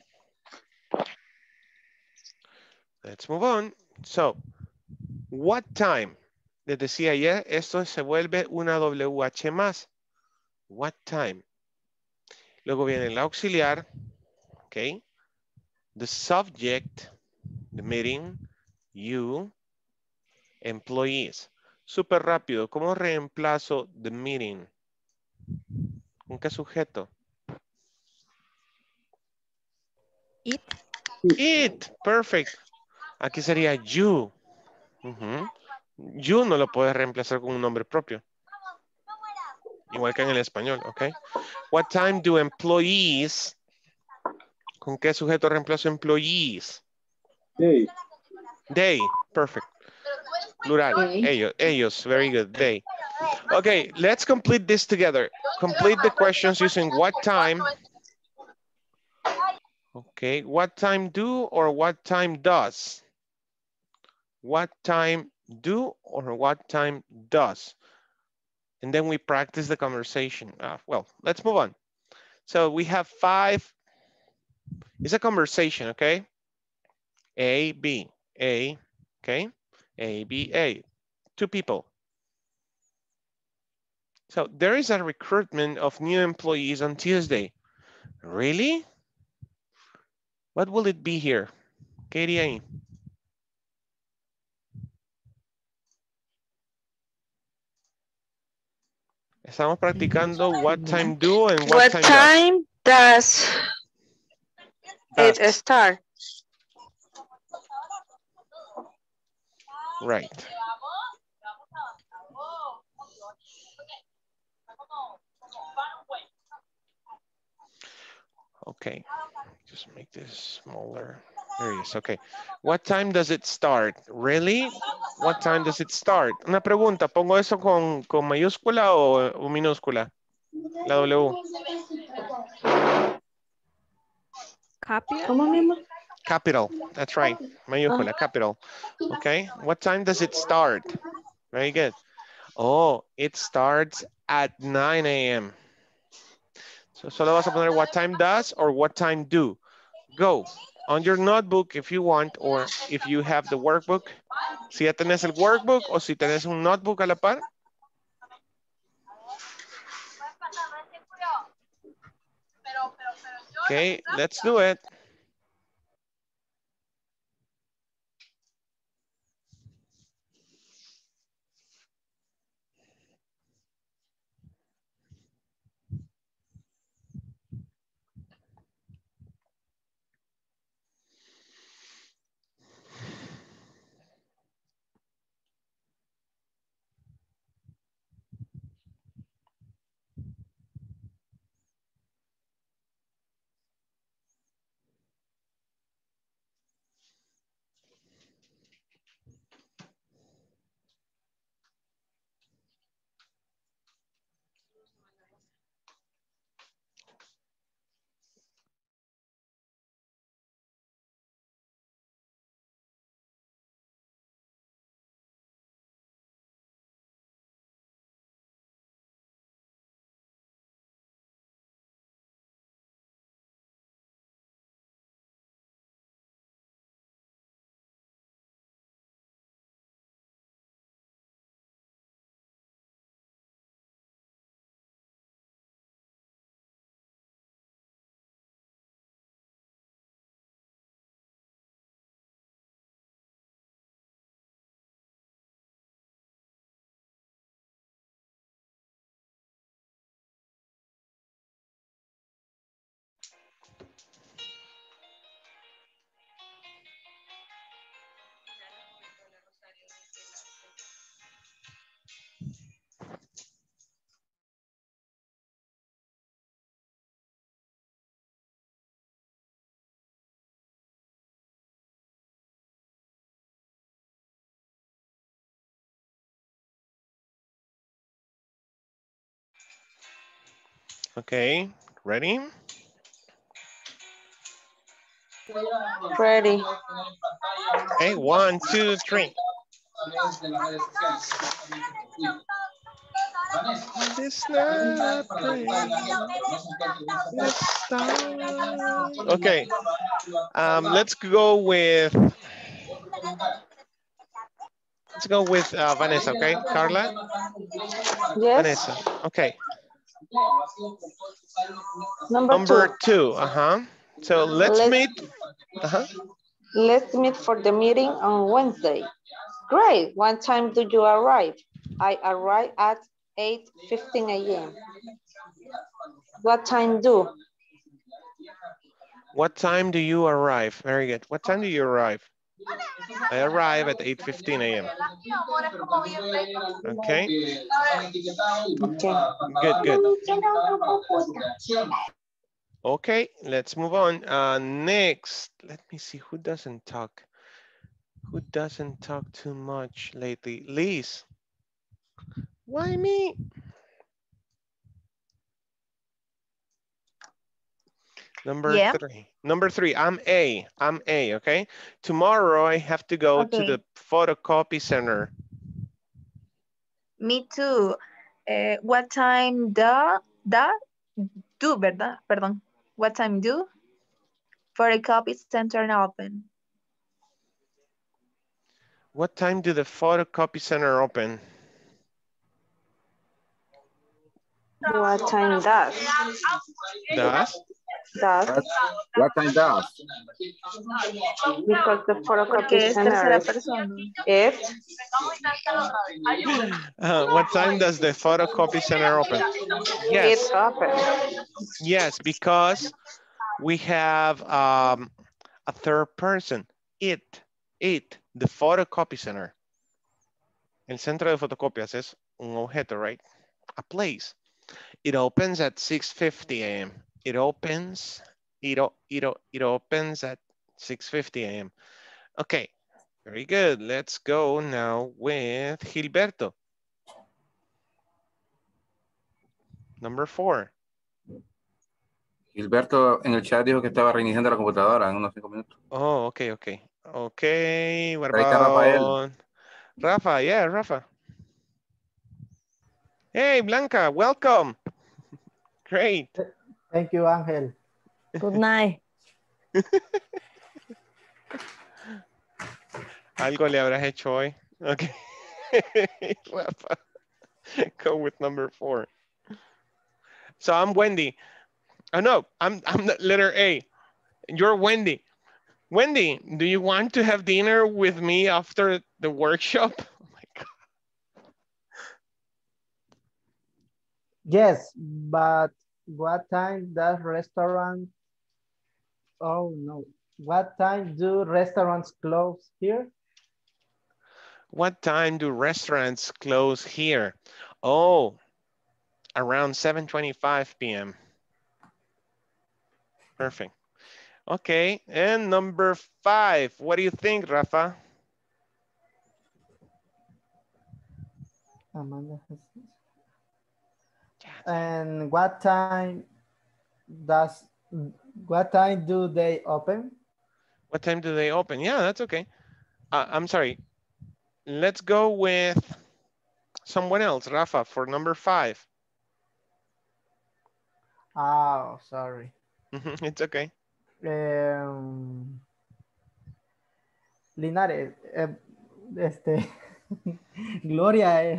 A: Let's move on. So, what time? Les decía ayer, esto se vuelve una W H más. What time? Luego viene el auxiliar. Ok. The subject, the meeting, you, employees. Súper rápido. ¿Cómo reemplazo the meeting? ¿Con qué sujeto?
B: It.
A: It. Perfect. Aquí sería you. Uh-huh. You no lo puedes reemplazar con un nombre propio. Igual que en el español, ¿ok? What time do employees? ¿Con qué sujeto reemplazo employees?
N: They.
A: They. Perfect. Plural.
J: Okay.
A: Ellos. Ellos. Very good. They. Okay, let's complete this together. Complete the questions using what time. Okay, what time do or what time does? What time do or what time does? And then we practice the conversation. Uh, well, let's move on. So we have five. It's a conversation, okay? A, B, A, okay? A, B, A. Two people. So there is a recruitment of new employees on Tuesday. Really? What will it be here? ¿Qué iría ahí? Estamos practicando what time do and what,
K: What
A: time,
K: time does
A: does.
K: it start?
A: Right. Okay, just make this smaller. There it is, okay. What time does it start? Really? What time does it start? Una pregunta, ¿pongo eso con, con mayúscula o, o minúscula? La W.
B: Capital.
C: ¿Cómo mismo?
A: Capital, that's right. Mayúscula, capital. Okay, what time does it start? Very good. Oh, it starts at nine A M So solo vas a poner what time does or what time do. Go. On your notebook if you want or if you have the workbook. Si ya tenés el workbook o si tenés un notebook a la par. Okay, let's do it. Okay, ready?
K: Ready.
A: Okay, one, two, three. It's not pretty. Let's start. Okay, um, let's go with, let's go with uh, Vanessa, okay? Carla?
K: Yes.
A: Vanessa, okay.
K: Number,
A: Number
K: two.
A: two, uh-huh. So let's, let's meet. Uh-huh.
K: Let's meet for the meeting on Wednesday. Great. What time do you arrive? I arrive at eight fifteen a m What time do?
A: What time do you arrive? Very good. What time do you arrive? I arrive at eight fifteen a m Okay. Good, good. Okay, let's move on. Uh, next, let me see who doesn't talk. Who doesn't talk too much lately? Liz. Why me? Number yeah. three. Number three, I'm A. I'm A, okay? Tomorrow I have to go okay. to the photocopy center.
M: Me too. Uh, what time da, da, do, ¿verdad? Perdón. What time do photocopy center open?
A: What time do the photocopy center open?
K: What time does?
A: Does?
K: Does.
D: What time does?
K: Because the photocopy center is.
A: Uh, what time does the photocopy center open? Yes.
K: It's open.
A: Yes, because we have um, a third person. It. It. The photocopy center. El centro de fotocopias es un objeto, right? A place. It opens at six fifty a m It opens, it, it, it opens at six fifty a m Okay, very good. Let's go now with Gilberto. Number four.
D: Gilberto en el chat dijo que estaba reiniciando la computadora en unos cinco minutos.
A: Oh, okay, okay. Okay, what
D: Ahí está
A: about...
D: Rafael.
A: Rafa, yeah, Rafa. Hey, Blanca, welcome. Great.
O: Thank you, Angel.
L: Good night.
A: Algo le habrás hecho hoy. Okay. Rafa, go with number four. So I'm Wendy. Oh no, I'm I'm the letter A. You're Wendy. Wendy, do you want to have dinner with me after the workshop? Oh my God.
O: Yes, but what time does restaurant? Oh no. What time do restaurants close here?
A: What time do restaurants close here? Oh, around seven twenty-five p m Perfect. Okay, and number five. What do you think, Rafa?
O: Amanda has... And what time does, what time do they open?
A: What time do they open? Yeah, that's okay. Uh, I'm sorry. Let's go with someone else, Rafa, for number five.
O: Oh, sorry.
A: It's okay.
O: Um, Linares, eh, este, Gloria. Eh.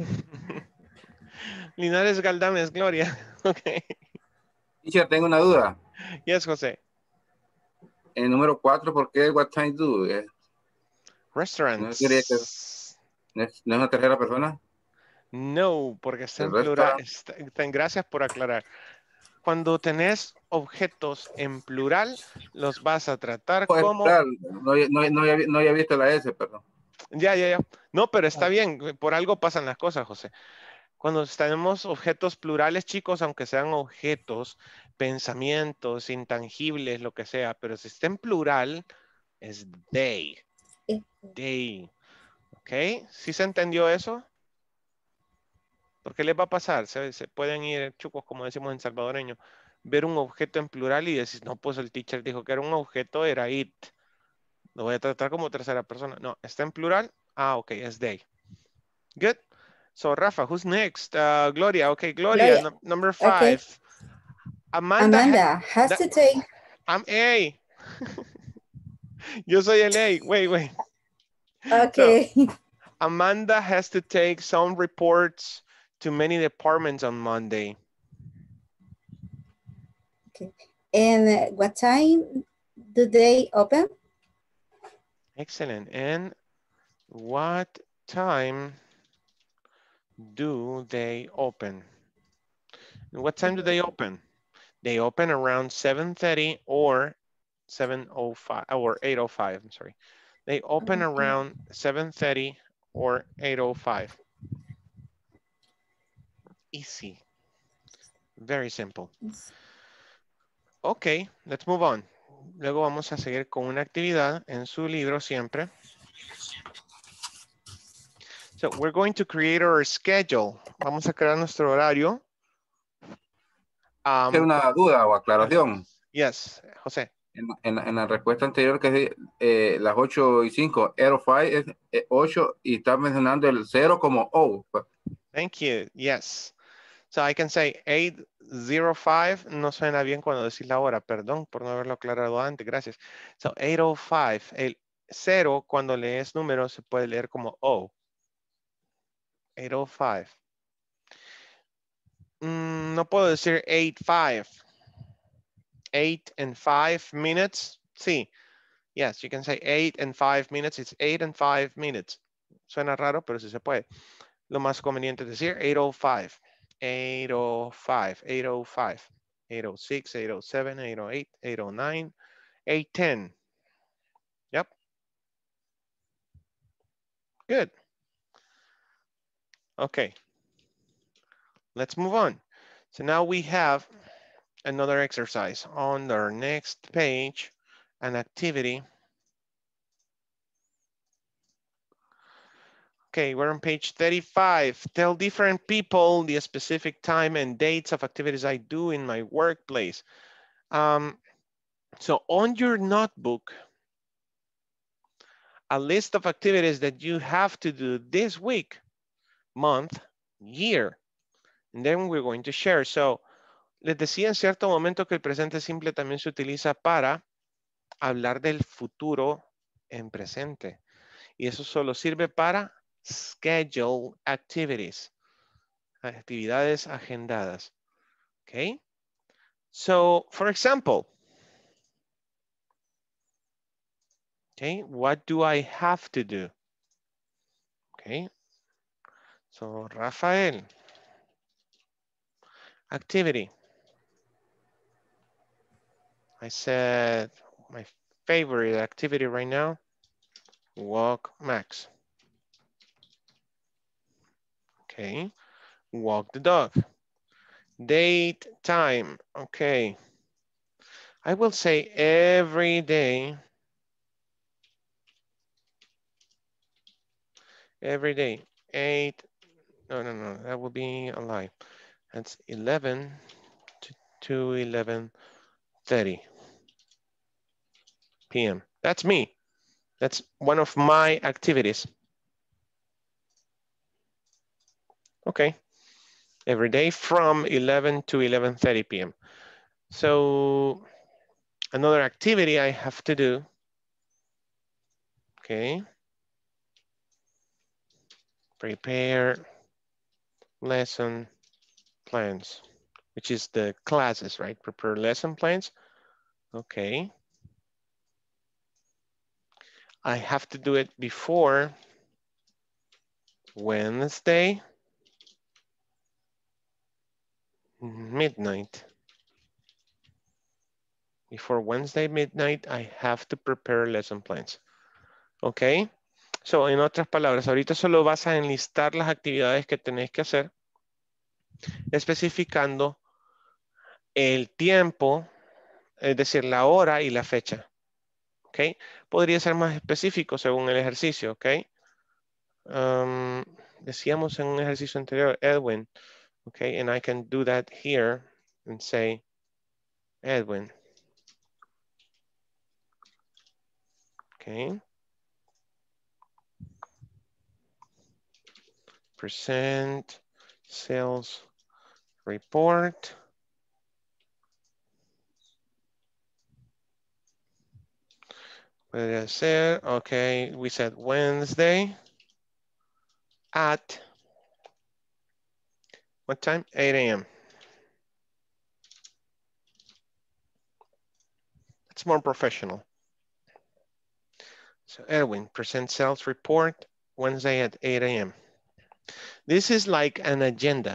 A: Linares Galdames, Gloria. Okay.
D: Teacher, tengo una duda.
A: Yes, José.
D: En el número cuatro, ¿por qué what time do? Eh,
A: Restaurants.
D: ¿No, que, ¿No es una tercera persona?
A: No, porque está en plural. Está, está, gracias por aclarar. Cuando tenés objetos en plural, los vas a tratar
D: pues
A: como...
D: Plural. No, no, no, había, no había visto la S, perdón.
A: Ya, ya, ya. No, pero está bien. Por algo pasan las cosas, José. Cuando tenemos objetos plurales, chicos, aunque sean objetos, pensamientos, intangibles, lo que sea, pero si está en plural, es they. They. ¿Ok? ¿Sí se entendió eso? Porque les va a pasar, se, se pueden ir chucos, como decimos en salvadoreño, ver un objeto en plural y decir, no, pues el teacher dijo que era un objeto, era it. Lo voy a tratar como tercera persona. No, está en plural. Ah, ok, es they. Good. So, Rafa, who's next? Uh, Gloria. Okay, Gloria,
P: Gloria.
A: no- number
P: Okay.
A: five. Amanda,
P: Amanda
A: ha-
P: has
A: that-
P: to take.
A: I'm A. Yo soy el A. Wait, wait.
P: Okay.
A: So, Amanda has to take some reports to many departments on Monday.
P: Okay. And uh, what time do they open?
A: Excellent. And what time do they open? And what time do they open? They open around seven thirty or seven oh five or eight oh five, I'm sorry. They open around seven thirty or eight oh five. Easy. Very simple. Ok, let's move on. Luego vamos a seguir con una actividad en su libro siempre. So we're going to create our schedule. Vamos a crear nuestro horario. Um,
D: ¿Tiene una duda o aclaración?
A: Yes, José.
D: En, en, en la respuesta anterior que es eh, las ocho y cinco, zero five es eh, ocho y está mencionando el cero como O.
A: Thank you, yes. So I can say eight oh five, no suena bien cuando decís la hora, perdón por no haberlo aclarado antes, gracias. So eight oh five, el cero cuando lees números se puede leer como O. eight oh five. Mm, no puedo decir eight five. eight and five minutes, sí. Yes, you can say eight and five minutes, it's eight and five minutes. Suena raro, pero sí se puede. Lo más conveniente es decir eight oh five. eight oh five, eight oh five, eight oh six, eight oh seven, eight oh eight, eight oh nine, eight ten. Yep. Good. Okay. Let's move on. So now we have another exercise on our next page, an activity. Okay, we're on page thirty-five. Tell different people the specific time and dates of activities I do in my workplace. Um, so on your notebook, a list of activities that you have to do this week, month, year, and then we're going to share. So, les decía en cierto momento que el presente simple también se utiliza para hablar del futuro en presente. Y eso solo sirve para schedule activities, actividades agendadas. Okay. So, for example, okay, what do I have to do? Okay. So, Rafael, activity. I said my favorite activity right now, walk Max. Okay, walk the dog. Date, time, okay. I will say every day, every day, eight, no, no, no, that would be a lie. That's eleven to eleven thirty p m That's me. That's one of my activities. Okay, every day from eleven to eleven thirty p m So another activity I have to do, okay, prepare lesson plans, which is the classes, right? Prepare lesson plans, okay. I have to do it before Wednesday midnight. Before Wednesday midnight, I have to prepare lesson plans. Ok. So, en otras palabras, ahorita solo vas a enlistar las actividades que tenés que hacer, especificando el tiempo, es decir, la hora y la fecha. Ok. Podría ser más específico según el ejercicio. Ok. Um, Decíamos en un ejercicio anterior, Edwin. Okay, and I can do that here and say, Edwin. Okay. Present sales report. Puede ser, okay, we said Wednesday at what time? eight A M It's more professional. So Edwin, present sales report Wednesday at eight A M This is like an agenda.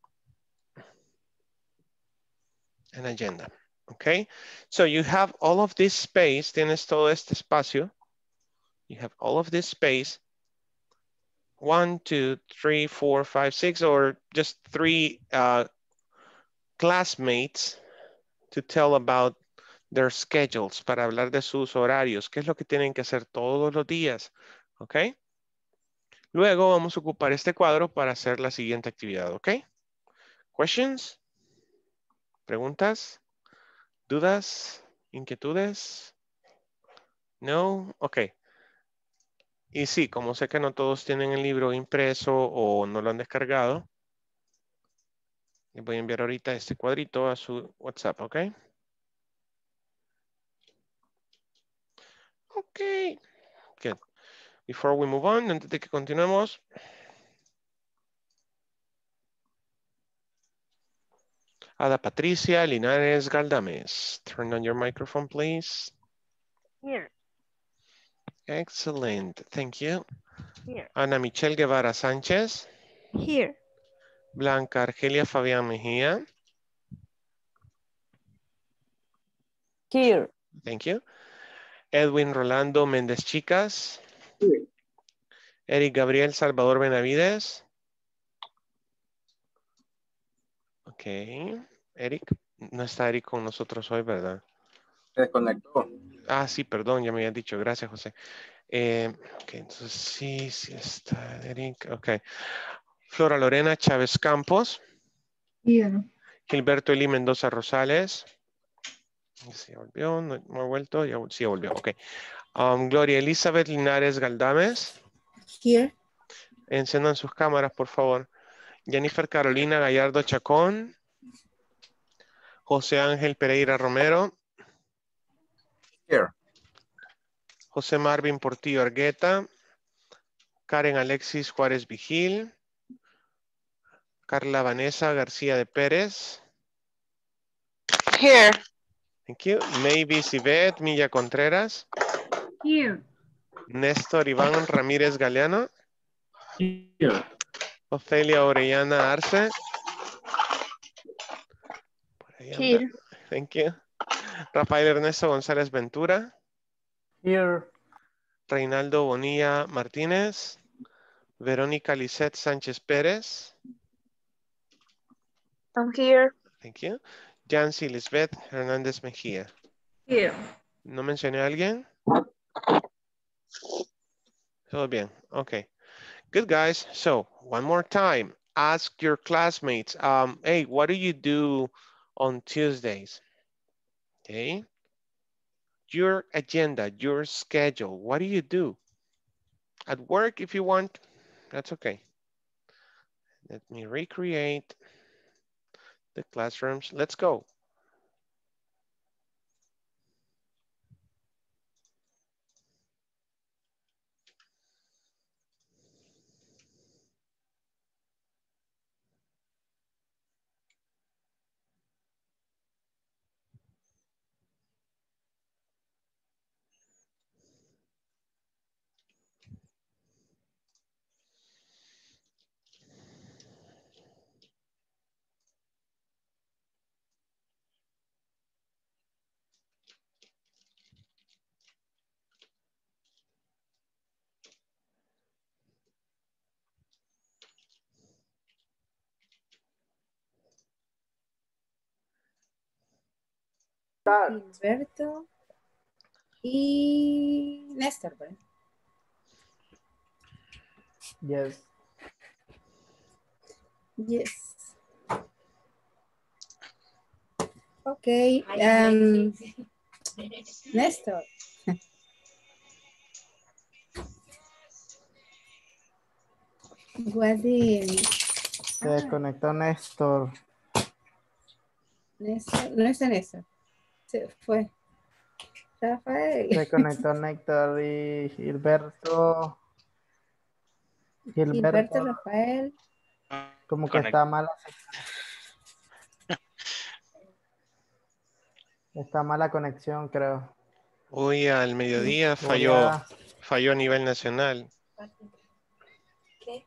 A: An agenda. Okay, so you have all of this space, tienes todo este espacio. You have all of this space. One, two, three, four, five, six, or just three uh, classmates to tell about their schedules, para hablar de sus horarios, qué es lo que tienen que hacer todos los días. Ok. Luego vamos a ocupar este cuadro para hacer la siguiente actividad. Ok. Questions? ¿Preguntas? ¿Dudas? ¿Inquietudes? No, ok. Y sí, como sé que no todos tienen el libro impreso o no lo han descargado, les voy a enviar ahorita este cuadrito a su WhatsApp, ¿ok? Ok. Good. Before we move on, antes de que continuemos. Ada Patricia Linares Galdames. Turn on your microphone, please.
Q: Here.
A: Excellent. Thank you.
Q: Here.
A: Ana Michelle Guevara Sánchez.
B: Here.
A: Blanca Argelia Fabián Mejía.
Q: Here.
A: Thank you. Edwin Rolando Méndez Chicas.
N: Here.
A: Eric Gabriel Salvador Benavides. Ok. Eric. No está Eric con nosotros hoy, ¿verdad?
D: Se desconectó.
A: Ah, sí, perdón, ya me habían dicho. Gracias, José. Eh, ok, entonces sí, sí está Eric. Ok. Flora Lorena Chávez Campos.
I: Here.
A: Gilberto Eli Mendoza Rosales. Sí, volvió, no, no ha vuelto, ya, sí volvió, ok. Um, Gloria Elizabeth Linares Galdames.
P: Here.
A: Enciendan sus cámaras, por favor. Jennifer Carolina Gallardo Chacón. José Ángel Pereira Romero.
D: Here.
A: José Marvin Portillo Argueta. Karen Alexis Juárez Vigil. Carla Vanessa García de Pérez.
K: Here.
A: Thank you. Mavis Yvette Milla Contreras.
G: Here.
A: Néstor Iván Ramírez Galeano.
H: Here.
A: Ofelia Orellana Arce. Por ahí anda.
M: Here.
A: Thank you. Rafael Ernesto González Ventura.
O: Here.
A: Reinaldo Bonilla Martínez. Verónica Lisette Sánchez Pérez.
M: I'm here.
A: Thank you. Yancy Lisbeth Hernández Mejía.
I: Here.
A: ¿No mencioné a alguien? Todo bien. Okay. Good, guys. So, one more time. Ask your classmates, um, hey, what do you do on Tuesdays? Okay. Your agenda, your schedule. What do you do? At work, if you want, that's okay. Let me recreate the classrooms. Let's go.
P: Gilberto y Néstor, ¿verdad?
O: Yes.
P: Yes. Okay. Um, Néstor. What the...
O: Se desconectó Néstor.
P: Néstor, no está Néstor. Se fue. Rafael.
O: Se conectó Néstor y Gilberto. Gilberto,
P: Gilberto Rafael.
O: como que está mala. Está mala conexión, creo.
A: Hoy al mediodía
O: Voy
A: falló,
O: a-
A: falló a nivel nacional.
P: ¿Qué?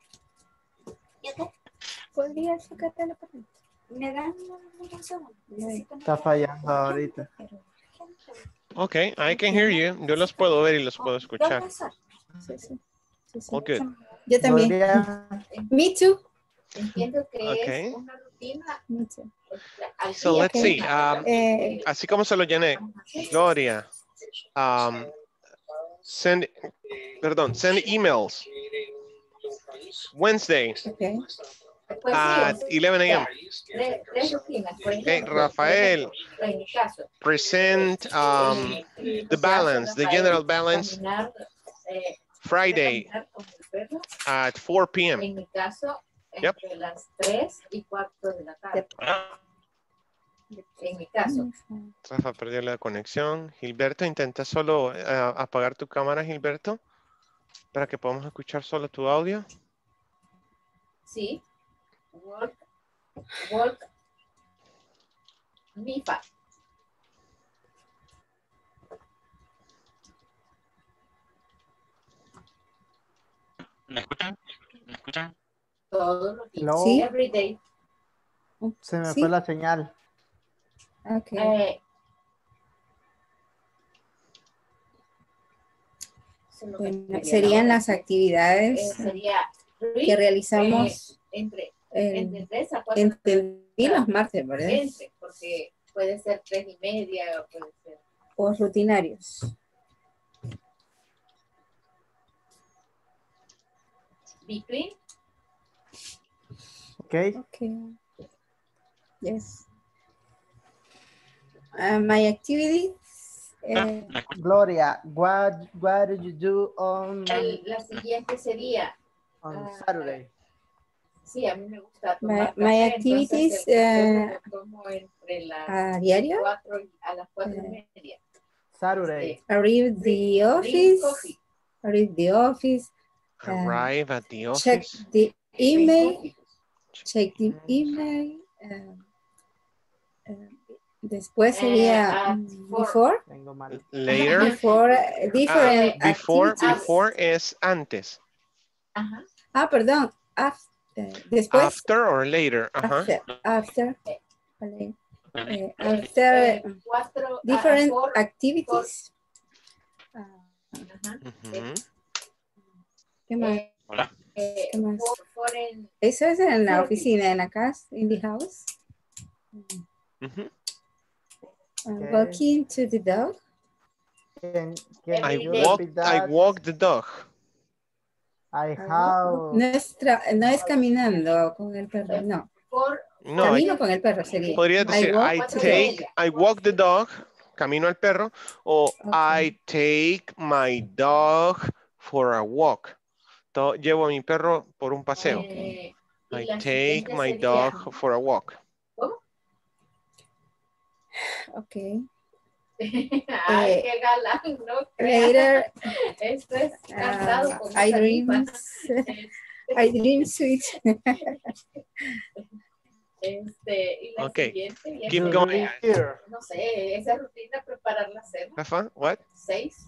P: ¿Podría sacarte la patente? ¿Me dan un segundo?
O: Está fallando ahorita.
A: Ok, I can hear you. Yo los puedo ver y los puedo escuchar.
P: Sí, sí. Sí, sí.
A: All good.
P: Yo también.
O: Podría-
P: Me too.
Q: Entiendo que
A: Okay.
Q: es una rutina.
P: Me too.
Q: al
A: So
Q: día.
A: let's see. Um,
P: Eh,
A: así como se lo llené, Gloria, um, send, perdón, send emails. Wednesday
P: okay.
Q: Pues sí,
A: at
Q: o sea,
A: eleven a m
Q: Tres, tres rutinas, por
A: Okay,
Q: ejemplo.
A: Rafael,
Q: por ejemplo, en mi caso.
A: present um,
Q: eh,
A: the
Q: o sea,
A: balance, the
Q: Rafael,
A: general balance,
Q: caminar, eh,
A: Friday
Q: caminar con el perro.
A: at four p m
Q: En mi caso,
A: Yep.
Q: entre las tres y cuatro de la tarde. En mi caso.
A: Rafa perdió la conexión. Gilberto, intenta solo eh, apagar tu cámara, Gilberto, para que podamos escuchar solo tu audio.
Q: Sí. Work. Work. Mi fa.
H: ¿Me escuchan? ¿Me escuchan?
Q: Todos los días.
O: Hello.
P: Sí.
Q: Every day.
O: Se me
P: Sí.
O: fue la señal.
P: Okay.
Q: Eh,
P: Bueno, serían las
Q: eh,
P: actividades
Q: sería
P: que realizamos
Q: eh, entre,
P: en,
Q: entre tres a cuatro.
P: entendí los martes, ¿verdad?
Q: Entre, porque puede ser tres y media, o puede ser.
P: O rutinarios.
Q: Between.
O: Okay.
P: Okay. Yes. Uh, my activities. eh,
O: Gloria, what what did you do on
Q: El- la siguiente sería.
O: on
Q: ah,
O: Saturday?
Q: Sí, a mí me gusta
P: My-
Q: tomar
P: my
Q: café,
P: activities,
Q: entonces el café
P: eh,
Q: lo tomo entre las
P: ¿a diario?
Q: cuatro y- a las cuatro y
P: Eh,
Q: media.
O: Saturday.
P: Arrive the
Q: Drink
P: office.
Q: coffee.
P: Arrive the office. uh,
A: Arrive at the
P: check
A: office.
P: the
Q: Drink
P: email.
Q: coffee.
P: Check the email. um, um, después
Q: Eh,
P: sería
Q: at
P: mm,
Q: four.
P: before.
O: Tengo mal.
A: Later.
P: Before uh, different
A: Ah, before,
P: activities.
A: before es antes.
Q: Ajá.
P: Ah, perdón. Af- eh, después.
A: After or later. Ajá.
P: After. After. Vale. Eh, after
Q: Eh,
P: uh,
Q: cuatro, ah,
P: different
Q: four,
P: activities. Ah,
Q: ajá.
A: Ujú.
P: ¿Qué más?
Q: Eh,
H: Hola.
Q: eh,
P: ¿Qué más?
Q: four- four en-
P: Eso es en la
Q: Thirty.
P: oficina, en la casa, in the house.
A: Ujú.
P: Uh,
O: Okay.
P: walking to the dog.
O: Can, can
A: I
O: you
A: walk,
O: repeat
A: I
O: that?
A: walk the dog.
O: I have
P: No es, tra- no es caminando con el perro, no.
Q: four-
A: No, I-
P: Camino con el perro sería.
A: podría
P: I
A: decir
P: walk
A: I
P: to the
A: take,
P: dog.
A: I walk the dog, camino al perro, o I take my dog for a walk. To- llevo a mi perro por un paseo.
Q: eh, y
A: I
Q: la
A: take
Q: siguiente
A: my
Q: sería-
A: dog for a walk.
Q: ¿Cómo?
P: Ok.
Q: Ay,
P: Eh,
Q: qué galán, no creas.
P: Later,
Q: Esto es
P: uh,
Q: casado con
P: I
Q: esa
P: dream,
Q: misma.
P: I dream sweet.
Q: Este, y la
A: Okay.
Q: siguiente, ya
A: Keep
Q: sería,
A: going.
O: here.
Q: no sé, esa rutina preparar la cena.
A: Rafa, what?
Q: Seis.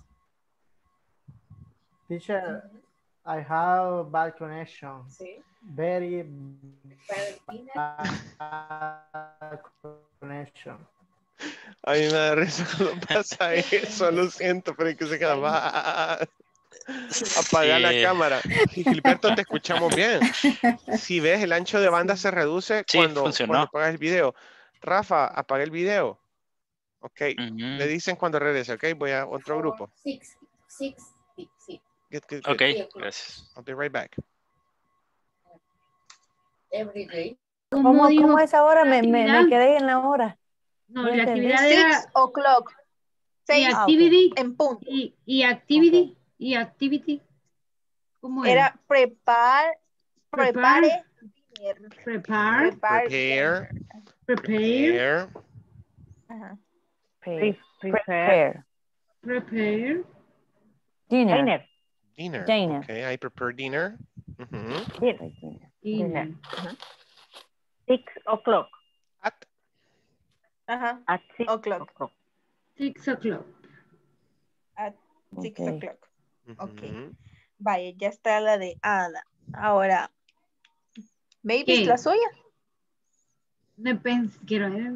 O: Teacher, I have bad connection.
Q: Sí.
O: Very
Q: Para el dinner.
O: bad connection.
A: A mí me da risa cuando pasa eso, lo siento, pero es que se queda más. Apaga la
H: Sí.
A: cámara. Y Gilberto, te escuchamos bien. Si ves, el ancho de banda se reduce
H: Sí,
A: cuando,
H: funcionó.
A: cuando apagas el video. Rafa, apaga el video. Ok,
H: Ujú.
A: le dicen cuando regrese, ok, voy a otro grupo.
Q: Six. Six. Sí, sí.
A: Good, good, good.
H: Ok, gracias.
A: I'll be right back.
Q: Every day.
C: ¿Cómo,
G: dijo
C: ¿Cómo es ahora? Me, me,
G: actividad?
C: me quedé en la hora.
G: No,
C: No
G: la
C: entendí.
G: actividad
M: Six
G: era
M: o'clock.
G: y
M: Seis
C: Ah, ok.
G: activity
M: en punto.
G: y, y activity y activity. ¿Cómo era?
M: Era prepare,
G: Prepare,
M: prepare dinner.
G: prepare,
M: Prepare
A: Prepare.
G: prepare,
A: Prepare.
M: Ajá.
C: Pre-
O: Prepare.
C: prepare.
G: prepare,
C: Dinner.
O: Dinner.
A: Dinner.
C: Dinner.
A: Okay, I prepare dinner. Mhm.
O: Dinner.
C: Dinner.
G: dinner.
C: Ajá.
O: Six o'clock.
A: At.
M: Ajá.
O: At six
M: O'clock.
O: o'clock.
G: Six o'clock.
M: At six
C: Ok.
M: o'clock. Ok.
A: Mhm.
M: Vaya, ya está la de Ada. Ahora, maybe
G: ¿Qué?
M: es la suya.
G: Me pensé, quiero ver.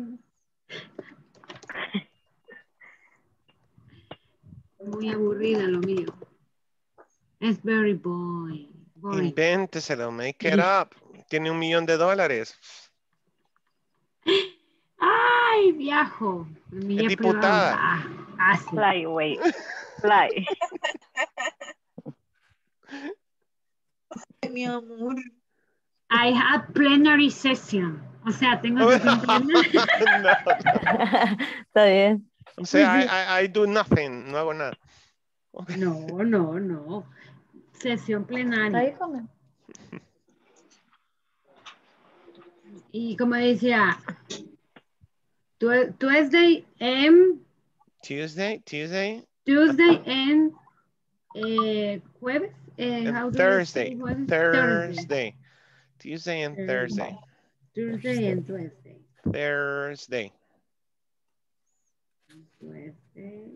G: Muy aburrida lo mío. Es very boy. Boring.
A: Invénteselo, make it up. Tiene un millón de dólares.
G: Ay, viajo. Mi
A: Es
G: jet privado.
A: diputada.
G: Ah, ah, sí.
C: Fly away. Fly.
M: Mi amor.
G: I had plenary session. O sea, tengo sesión plenaria.
A: No.
C: Está bien.
A: O sea, I, I, I do nothing. No hago nada.
G: No, no, no. Sesión plenaria.
M: Ahí come.
G: Y como decía, tu- Tuesday and
A: Tuesday, Tuesday,
G: Tuesday and eh, jueves. Eh,
A: and
G: how do you say
A: Thursday,
G: jueves?
A: Thursday. Tuesday and
G: Thursday.
A: Thursday.
G: Tuesday and Thursday.
A: Thursday.
G: Thursday.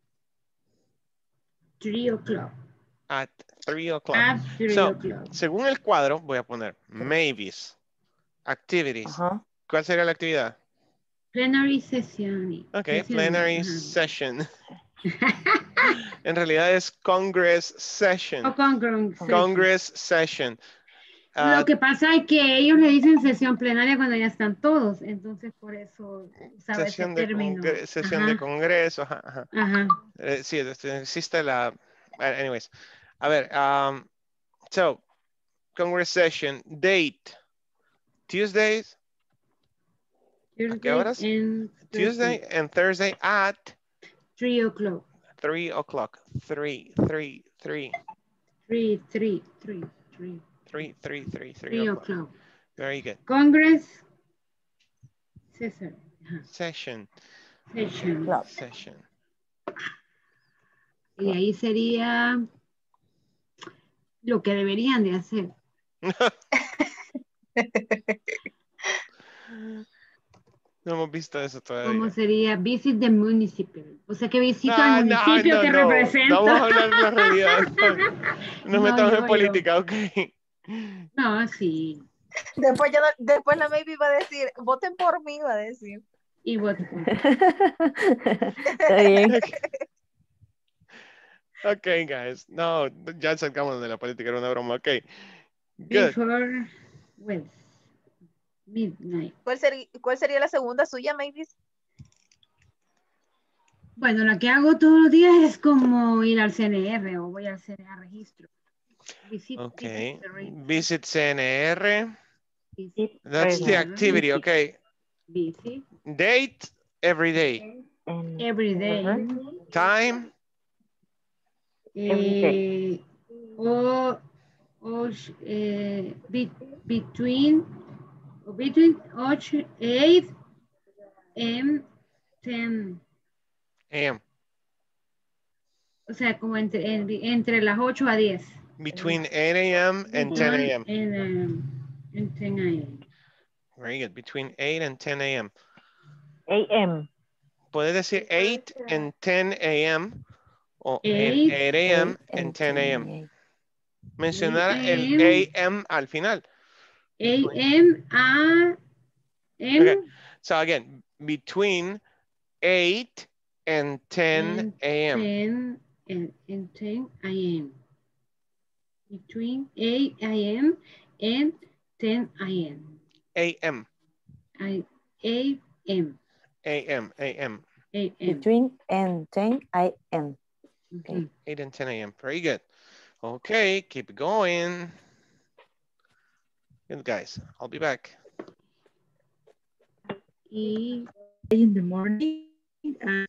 G: Three o'clock.
A: At three o'clock.
G: At three
A: So,
G: o'clock.
A: según el cuadro, voy a poner maybes, activities.
C: Ajá.
A: ¿Cuál sería la actividad?
G: Plenary session.
A: Ok,
G: Session,
A: plenary
G: ajá.
A: session. En realidad es Congress session.
G: O Congress session.
A: Congress session.
G: Lo
A: Uh,
G: que pasa es que ellos le dicen sesión plenaria cuando ya están todos, entonces por eso usaba ese
A: sesión de,
G: término.
A: congre- sesión
G: Ajá,
A: de congreso. Ajá, ajá.
G: ajá.
A: Eh, sí, este, existe la... uh, Anyways. A ver, um, so, Congress session, date, Tuesdays, ¿a qué
G: Tuesday
A: horas?
G: and
A: Tuesday
G: Thursday,
A: and Thursday at
G: three o'clock.
A: three o'clock. Three, three, three,
G: Three, three, three, three.
A: three, three, three, three
G: Three
A: o'clock.
G: o'clock.
A: Very good.
G: Congress session. Ajá.
A: Session,
G: Session.
C: Club.
A: session.
G: Y ahí sería lo que deberían de hacer.
A: No hemos visto eso todavía.
G: ¿Cómo sería? Visit the municipal. O sea que visito
A: No,
G: al
A: no,
G: municipio
A: no,
G: que
A: no.
G: represento.
A: No vamos a hablar de la realidad. No, nos
G: No,
A: metamos
G: yo,
A: en
G: yo.
A: política, ok.
G: No, sí.
M: Después, ya, no- después la maybe va a decir, voten por mí, va a decir.
G: Y voto por mí.
C: Está bien.
A: Ok, guys. No, ya sacamos de la política, era una broma. Ok. Good.
G: Before, well, midnight.
M: ¿Cuál sería, cuál sería la segunda suya, maybe?
G: Bueno, la que hago todos los días es como ir al C N R o voy al C N R a registro. Visit,
A: Ok.
G: visit the re-
A: Visit C N R.
G: visit
A: That's the
G: the
A: activity,
G: visit.
A: okay.
G: Visit
A: Date, every day.
G: every day.
A: Time,
G: Eh, o o eh, be- between o between ocho, eight and ten.
A: A M.
G: O sea, como entre, en- entre las ocho a diez.
A: Between eight A M and ten A M.
G: And, um, and ten A M.
A: Very good. Between eight and ten A M.
C: A M.
A: Puedes decir eight and ten A M o
G: Eight,
A: eight A M and ten A M. Mencionar el
G: eight
A: A M al final.
G: A M A M
A: Okay. So again, between eight and ten A M.
G: ten and, and ten A M. Between eight A M and ten A M.
A: A M.
G: I, A M.
A: A M. A M.
G: A M.
C: Between and ten A M.
G: Okay.
A: eight and ten A M. Very good. Okay, keep going. Good, guys. I'll be back.
J: Y in the morning. Uh,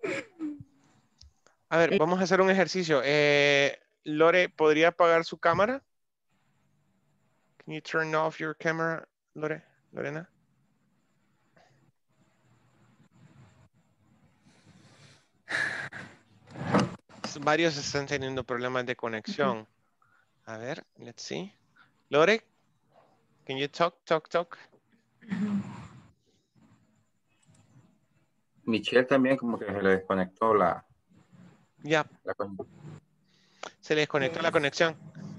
A: A ver, vamos a hacer un ejercicio. Eh, Lore, ¿podría apagar su cámara? Can you turn off your camera, Lore? Lorena? Varios están teniendo problemas de conexión. A ver, let's see. Lore, can you talk, talk, talk?
D: Michelle también como que se le desconectó la...
A: Ya.
D: la con-
A: Se le desconectó la conexión.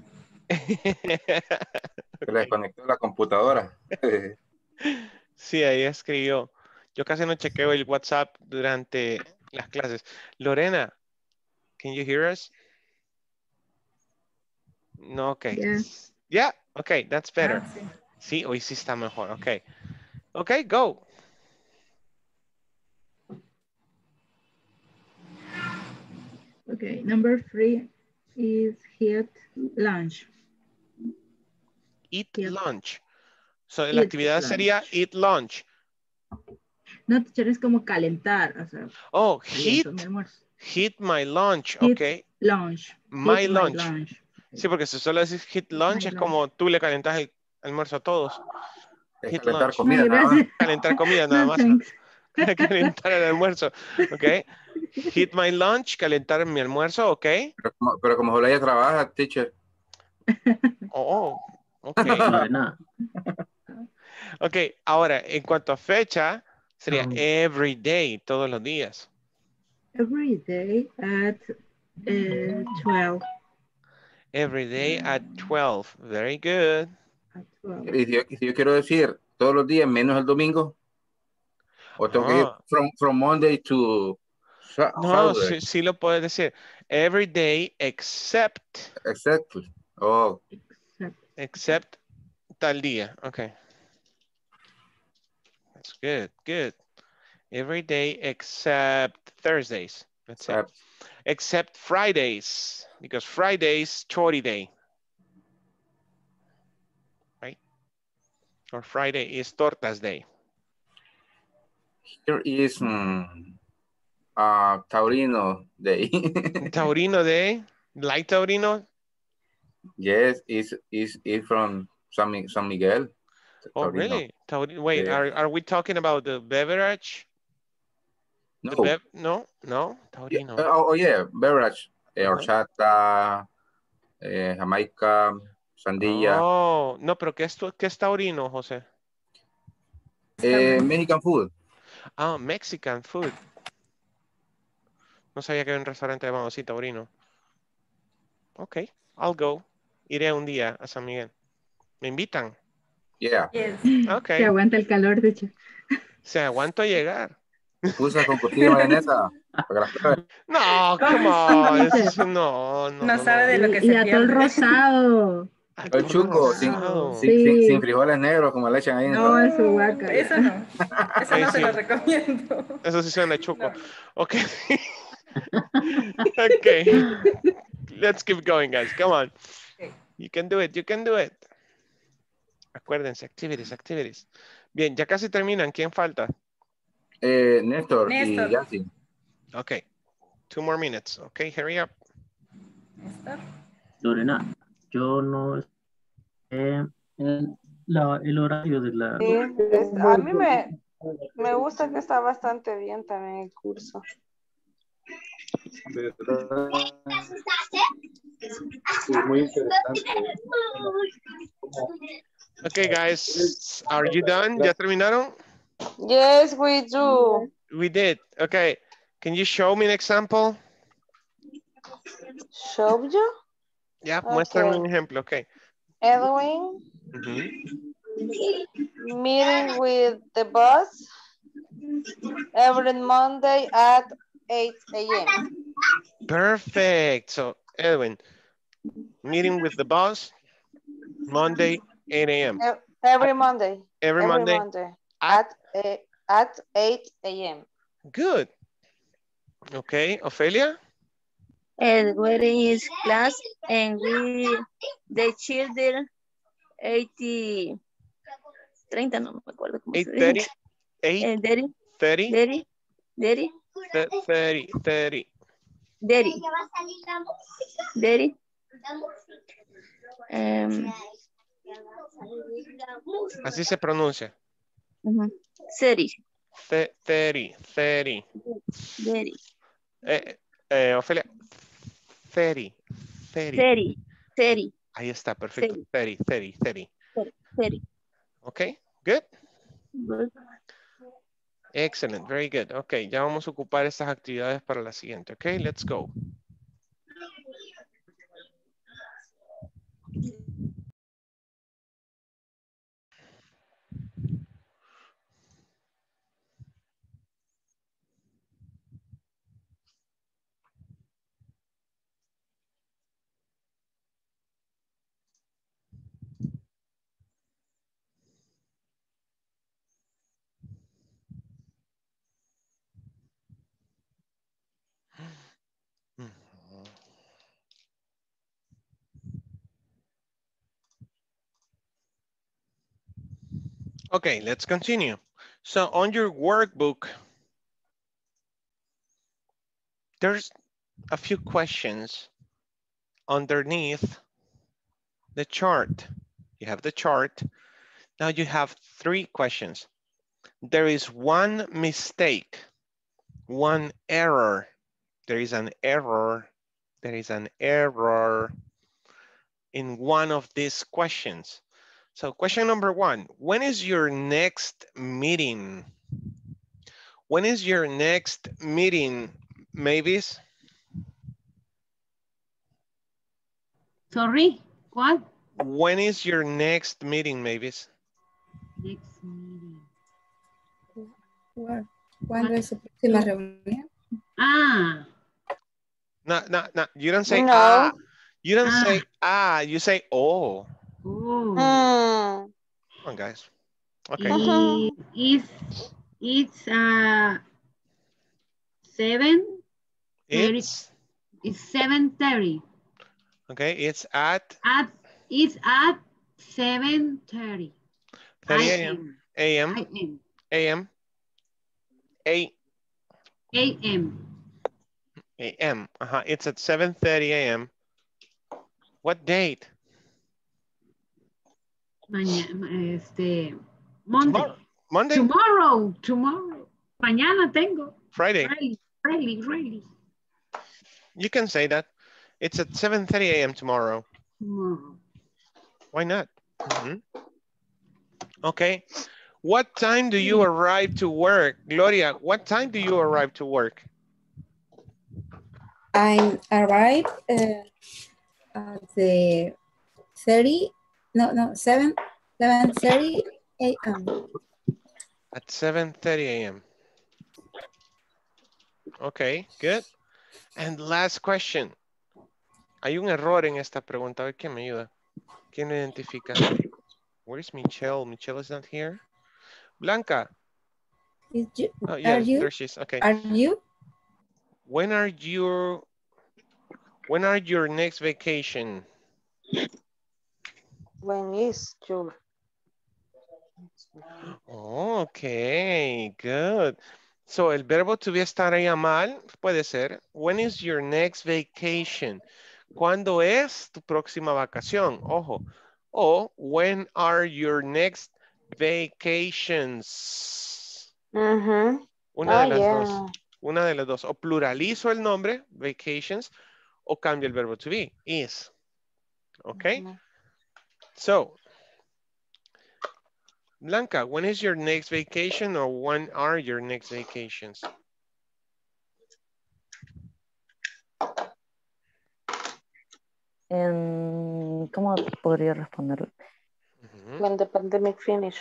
D: se le desconectó la computadora.
A: Sí, ahí escribió. Yo casi no chequeo el WhatsApp durante las clases. Lorena, can you hear us? No, okay.
J: Yeah.
A: Yeah, okay, that's better.
I: Ah, sí.
A: Sí, hoy sí está mejor, okay. Okay, go.
J: Okay, number three is eat lunch.
A: Eat
J: Yep.
A: lunch. So, la
J: Eat
A: actividad
J: lunch.
A: sería eat lunch.
J: No, teacher, es como calentar, o sea,
A: Oh,
J: caliento
A: heat,
J: mi almuerzo.
A: heat my lunch,
J: Eat
A: okay.
J: lunch.
A: My
J: Eat
A: lunch.
J: My lunch.
A: Sí, porque si solo decís hit lunch
J: My
A: es
J: lunch.
A: como tú le calentas el almuerzo a todos.
D: Es
A: Hit
D: calentar
A: lunch.
D: comida
J: No,
D: nada más.
J: gracias.
A: Calentar comida nada
J: No,
A: más.
J: thanks.
A: Calentar el almuerzo, ok. Hit my lunch, calentar mi almuerzo, ok.
D: Pero como, pero como Olaya trabaja, teacher.
A: Oh, ok.
R: Lorena,
A: Ok, ahora, en cuanto a fecha, sería
R: Um,
A: every day, todos los días.
J: Every day at uh, twelve.
A: Every day at twelve. Very good.
J: At twelve.
D: Y si yo, si yo quiero decir todos los días menos el domingo, o tengo que ir
A: Ah,
D: from, from Monday to Sa-
A: no,
D: Saturday.
A: sí, sí lo puedes decir. Every day except,
D: Exactly. Oh,
J: Except.
A: except tal día. Ok. That's good, good. Every day except Thursdays. That's it.
D: except.
A: Except Fridays, because Fridays, chori day. Right? Or Friday is tortas day.
D: Here is mm, uh, Taurino Day.
A: Taurino day, like Taurino.
D: Yes, is is is from San, Mi- San Miguel.
A: Oh,
D: Taurino.
A: really? Taurino. Wait,
D: Yeah.
A: are, are we talking about the beverage? The
D: No.
A: bev no, no,
D: Yeah.
A: Taurino.
D: Oh, oh, yeah, beverage. Eh,
A: Ajá.
D: horchata, eh, Jamaica, sandía.
A: Oh, no, pero ¿qué es, tu- qué es Taurino, José?
D: Eh, Mexican food.
A: Ah, Mexican food. No sabía que había un restaurante llamado así, Taurino. Ok, I'll go. Iré un día a San Miguel. ¿Me invitan?
D: Yeah.
I: Yes.
A: Ok.
J: Se aguanta el calor, de hecho.
A: Se aguanto a llegar.
D: Pusa con costilla de mayonesa. Para que las prueben.
A: No, come on. Eso sí, no, no,
I: No
A: no,
I: sabe
A: no.
I: de lo que
J: Y
I: se
J: atol
I: pierde.
J: rosado.
D: El
A: Atún
D: chuco sin,
A: rosado.
D: sin, sin,
J: Sí.
D: sin frijoles negros como le echan ahí. en
J: No,
D: el-
J: eso guaca.
I: Eso no. Eso
A: Ahí
I: no se
A: sí.
I: lo recomiendo.
A: Eso sí suena chuco.
I: No.
A: Ok. Ok. Let's keep going, guys. Come on.
I: Okay.
A: You can do it. You can do it. Acuérdense, activities, activities. Bien, ya casi terminan. ¿Quién falta?
D: Eh, Néstor,
I: Néstor.
D: y Yancy.
A: Ok. Two more minutes. Ok, hurry up.
I: Néstor.
R: Lorena, yo no sé el, la- el horario de la...
K: Sí, es- a mí me, me gusta que está bastante bien también el curso.
N: ¿Verdad? Sí, muy interesante.
A: Ok, guys. Are you done? ¿Ya terminaron?
K: Yes, we do.
A: We did. Okay. Can you show me an example?
K: Show you?
A: Ya, muéstrame
K: Okay.
A: un ejemplo. Ok.
K: Edwin,
A: Ujú.
K: meeting with the boss every Monday at eight A M
A: Perfect. So, Edwin, meeting with the boss, Monday, eight A M
K: E- Every Monday.
A: Every Monday
K: at eh, at eight A M
A: Good. Okay, Ophelia?
L: And we're in his class and we, the children eighty, treinta, no me acuerdo cómo
A: eight
L: se
A: thirty,
L: dice.
A: eight
L: Eh, Daddy,
A: thirty,
L: Daddy, Daddy,
A: thirty, thirty.
L: Daddy, Daddy. Um,
A: Así se pronuncia.
L: uh-huh. thirty.
A: Th- thirty, thirty.
L: Daddy.
A: Eh, eh, Ofelia, thirty, thirty.
L: thirty, thirty,
A: Ahí está, perfecto. thirty, thirty, thirty.
L: thirty.
A: Okay, good.
L: Good.
A: Excellent, very good. Ok, ya vamos a ocupar estas actividades para la siguiente. Ok, let's go. Okay, let's continue. So on your workbook, there's a few questions underneath the chart. You have the chart. Now you have three questions. There is one mistake, one error. There is an error. There is an error in one of these questions. So question number one, when is your next meeting? When is your next meeting, Mavis?
G: Sorry, what?
A: When is your next meeting, Mavis?
G: Next meeting.
P: ¿Cuándo es su próxima reunión?
G: Ah.
A: No, no, no, you don't say
K: No.
A: ah. You don't
G: Ah.
A: say ah, you say oh.
G: Oh.
K: Mm.
A: Come on, guys. Okay.
G: It, it's it's uh seven thirty.
A: It's,
G: It's seven thirty.
A: okay, it's at
G: At it's at seven thirty.
A: thirty A M. A M.
G: I am.
A: A M. A
G: A M.
A: A M. Uh-huh. It's at seven thirty A M. What date?
G: Mañana, este, Monday.
A: Tomorrow. Monday?
G: Tomorrow, tomorrow. Mañana tengo.
A: Friday.
G: Really, really, really.
A: You can say that. It's at seven thirty A M tomorrow.
G: Tomorrow.
A: Why not? Mm-hmm. Okay. What time do you arrive to work? Gloria, what time do you arrive to work?
P: I arrived uh, at the thirty, no, no, seven, seven thirty A M.
A: At seven thirty A M. Okay, good. And last question. Hay un error en esta pregunta. A ver, ¿quién me ayuda? ¿Quién lo identifica? Where's Michelle? Michelle is not here. Blanca.
P: Is you,
A: Oh, yeah,
P: are you?
A: there she is. Okay.
P: Are you?
A: When are your when are your next vacation?
K: When is your?
A: Okay, good. So el verbo to be estaría mal, puede ser. When is your next vacation? ¿Cuándo es tu próxima vacación? Ojo. O when are your next vacations?
K: Uh-huh.
A: Una
K: Oh,
A: de las
K: yeah.
A: dos. Una de las dos. O pluralizo el nombre, vacations, o cambio el verbo to be, is. Okay?
K: Uh-huh.
A: So, Blanca, when is your next vacation or when are your next vacations?
C: En, ¿cómo podría responderlo?
A: Uh-huh.
K: When the pandemic finish.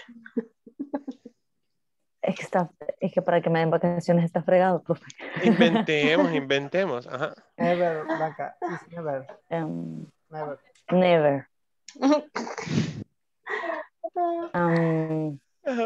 C: Es que, está, es que para que me den vacaciones está fregado, profe.
A: Inventemos, inventemos. Ajá.
O: Never, Blanca. It's never.
C: Um,
O: Never.
C: never. um,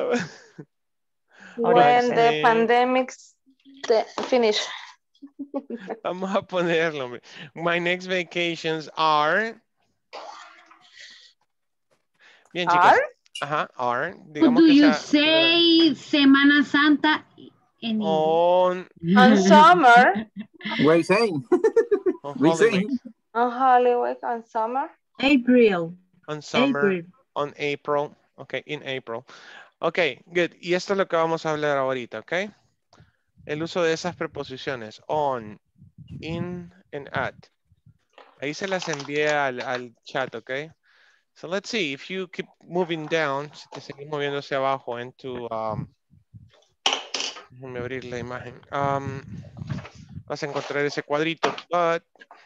K: When the
A: Eh,
K: pandemic's the finish.
A: Vamos a ponerlo, hombre. My next vacations are. Bien, chicos.
K: Are?
A: Ajá, are.
G: How
A: Digamos
G: do
A: que
G: you
A: sea
G: say Semana Santa en
A: on,
K: On summer.
D: We saying.
A: on
D: We
A: Holy
D: saying.
A: Week,
K: On Holy Week. On summer.
J: April.
A: on summer,
J: April.
A: on April. Ok, in April. Ok, good. Y esto es lo que vamos a hablar ahorita, ok? El uso de esas preposiciones. On, in, and at. Ahí se las envié al, al chat, ok? So let's see, if you keep moving down, si te seguís moviendo hacia abajo into, um, déjame abrir la imagen. Um, vas a encontrar ese cuadrito, but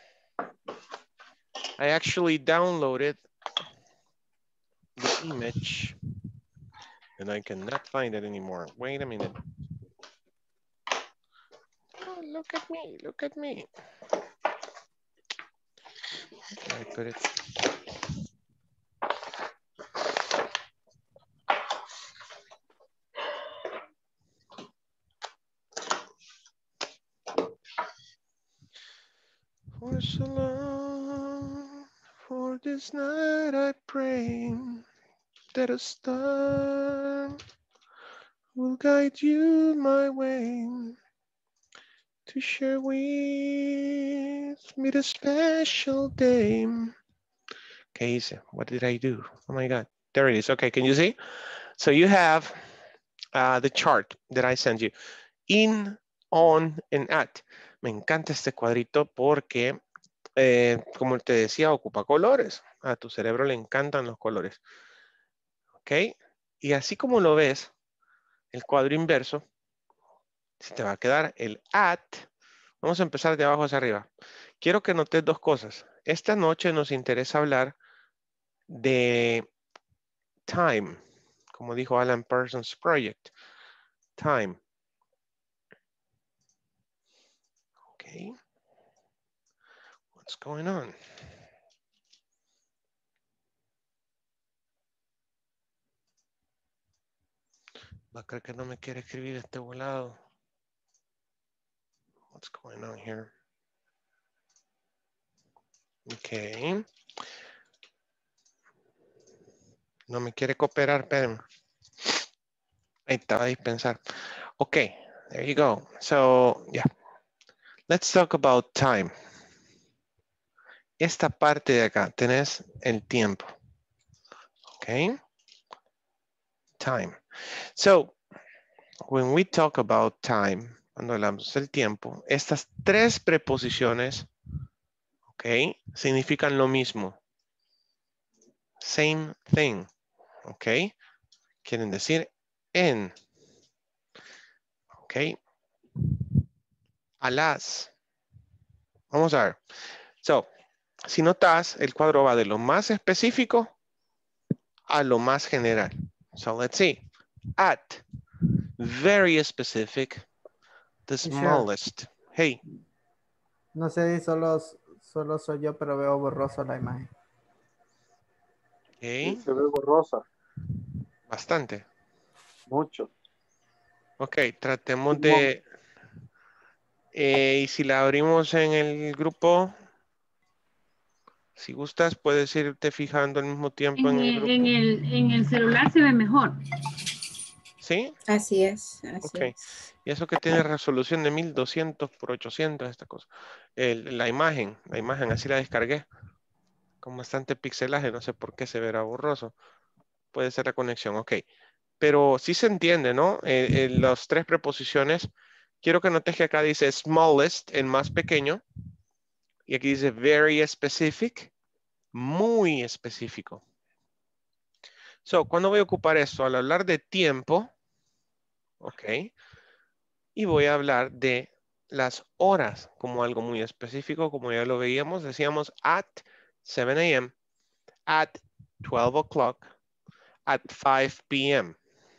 A: I actually downloaded the image and I cannot find it anymore. Wait a minute. Oh, look at me, look at me. Where I put it. For so long, for this night I pray that a star will guide you my way to share with me the special day. Okay, so what did I do? Oh my God, there it is. Okay, can you see? So you have uh, the chart that I sent you. In, on, and at. Me encanta este cuadrito porque, eh, como te decía, ocupa colores. A tu cerebro le encantan los colores. ¿Ok? Y así como lo ves, el cuadro inverso, se te va a quedar el at. Vamos a empezar de abajo hacia arriba. Quiero que notes dos cosas. Esta noche nos interesa hablar de time, como dijo Alan Parsons Project. Time. Okay. What's going on? Va a creer que no me quiere escribir este volado. What's going on here? Okay. No me quiere cooperar, espérenme. Ahí estaba a dispensar. Okay, there you go. So, yeah. Let's talk about time. Esta parte de acá, tenés el tiempo. Okay. Time. So, when we talk about time, cuando hablamos del tiempo, estas tres preposiciones, ok, significan lo mismo. Same thing, ok. Quieren decir en, ok. A las. Vamos a ver. So, si notas, el cuadro va de lo más específico a lo más general. So, let's see. At, very specific, the smallest. Hey.
O: No sé si solo, solo soy yo, pero veo borroso la imagen.
A: Okay.
N: Se ve borrosa.
A: Bastante.
N: Mucho.
A: Ok, tratemos de... Eh, y si la abrimos en el grupo, si gustas, puedes irte fijando al mismo tiempo en,
G: En
A: el
G: el,
A: grupo.
G: en, el, en el celular se ve mejor.
A: ¿Sí?
P: Así es. Así
A: Ok.
P: es.
A: Y eso que tiene resolución de mil doscientos por ochocientos, esta cosa. El, la imagen, la imagen, así la descargué. Con bastante pixelaje, no sé por qué se verá borroso. Puede ser la conexión, ok. Pero sí se entiende, ¿no? Eh, eh, las tres preposiciones. Quiero que notes que acá dice smallest, el más pequeño. Y aquí dice very specific, muy específico. So, ¿cuándo voy a ocupar esto? Al hablar de tiempo, ok. Y voy a hablar de las horas como algo muy específico, como ya lo veíamos. Decíamos at seven A M, at twelve o'clock, at five P M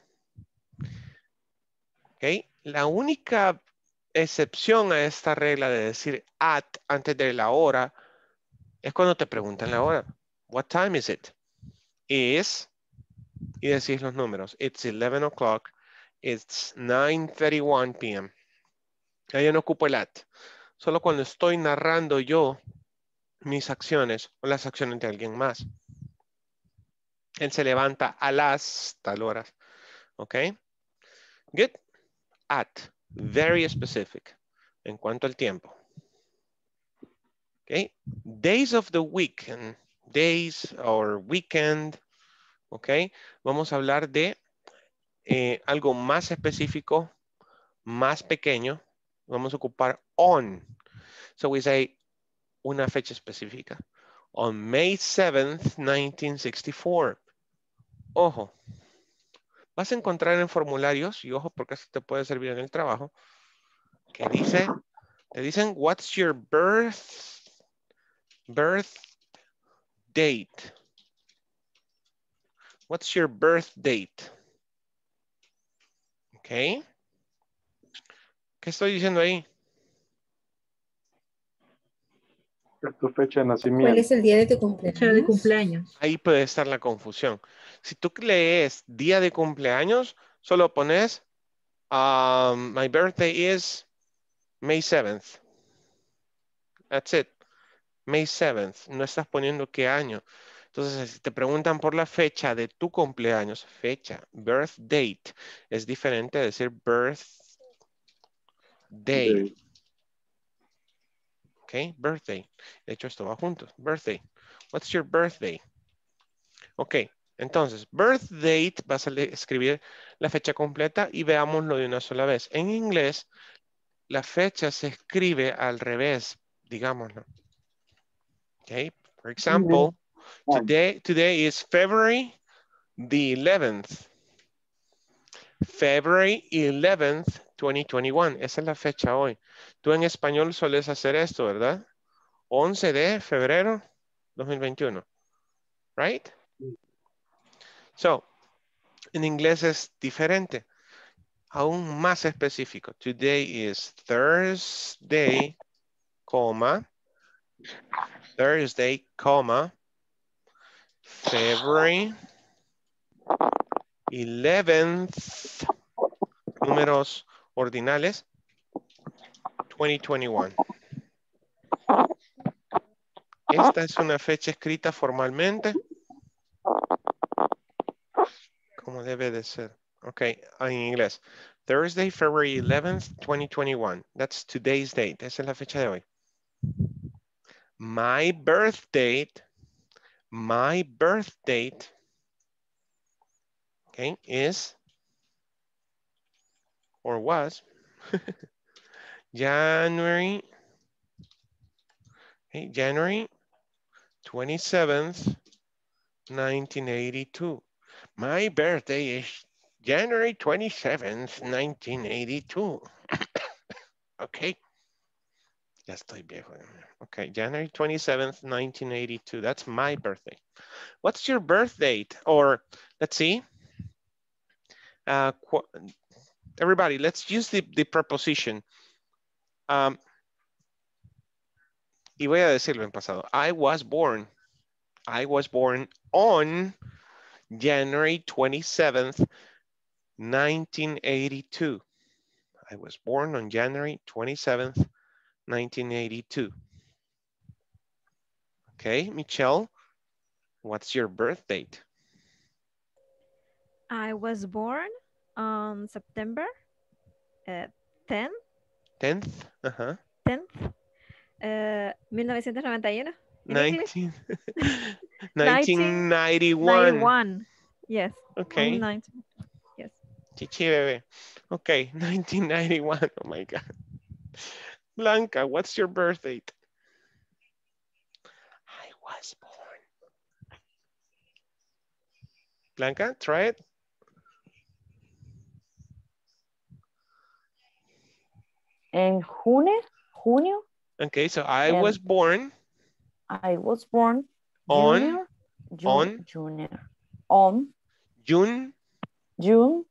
A: Ok. La única excepción a esta regla de decir at antes de la hora es cuando te preguntan la hora. What time is it? Is, y decís los números. It's eleven o'clock. It's nine thirty-one P M Ahí no ocupo el at. Solo cuando estoy narrando yo mis acciones o las acciones de alguien más. Él se levanta a las tal horas. ¿Ok? Good. At. Very specific. En cuanto al tiempo. ¿Ok? Days of the week. Days or weekend. ¿Ok? Vamos a hablar de eh, algo más específico, más pequeño. Vamos a ocupar on. So we say una fecha específica. On May seventh, nineteen sixty-four. Ojo. Vas a encontrar en formularios, y ojo porque eso te puede servir en el trabajo, que dice, te dicen, what's your birth, birth date? What's your birth date? Ok. ¿Qué estoy diciendo ahí?
N: Es tu fecha de nacimiento.
P: ¿Cuál es el día de tu cumpleaños?
J: Fecha de cumpleaños.
A: Ahí puede estar la confusión. Si tú lees día de cumpleaños, solo pones, um, my birthday is May seventh. That's it. May seventh. No estás poniendo qué año. Entonces, si te preguntan por la fecha de tu cumpleaños, fecha, birth date, es diferente de decir birth day.
N: Day.
A: Ok, birthday. De hecho, esto va juntos. Birthday. What's your birthday? Ok, entonces, birth date, vas a escribir la fecha completa y veámoslo de una sola vez. En inglés, la fecha se escribe al revés, digámoslo. Ok, for example, today, today is February the eleventh. February eleventh, twenty twenty-one. Esa es la fecha hoy. Tú en español sueles hacer esto, ¿verdad? once de febrero dos mil veintiuno. Right? So, en inglés es diferente. Aún más específico. Today is Thursday, coma, Thursday, coma, February eleventh, números ordinales, twenty twenty-one. Esta es una fecha escrita formalmente, como debe de ser. Ok, en inglés. Thursday, February eleventh, twenty twenty-one. That's today's date. Esa es la fecha de hoy. My birth date, my birth date, okay, is, or was, January, okay, January twenty-seventh, nineteen eighty-two. My birthday is January twenty-seventh, nineteen eighty-two. Okay. Ya estoy viejo. Okay, January twenty-seventh, nineteen eighty-two. That's my birthday. What's your birth date? Or, let's see. Uh, everybody, let's use the, the preposition. Um, y voy a decirlo en pasado. I was born. I was born on January twenty-seventh, nineteen eighty-two. I was born on January twenty-seventh, nineteen eighty-two. Okay, Michelle, what's your birth date?
B: I was born on September uh, tenth.
A: tenth, uh-huh.
B: tenth, uh, mil novecientos noventa y uno.
A: nineteen, nineteen ninety-one.
B: ninety-one. Yes.
A: Okay.
B: nineteen, yes.
A: Chichi bebé. Okay, nineteen ninety-one. Oh my God. Blanca, what's your birth date? I was born. Blanca, try it.
C: En junio, junio.
A: Okay, so I
C: um,
A: was born.
C: I was born
A: on,
C: junior, June,
A: on,
C: junior, on
A: June,
C: June,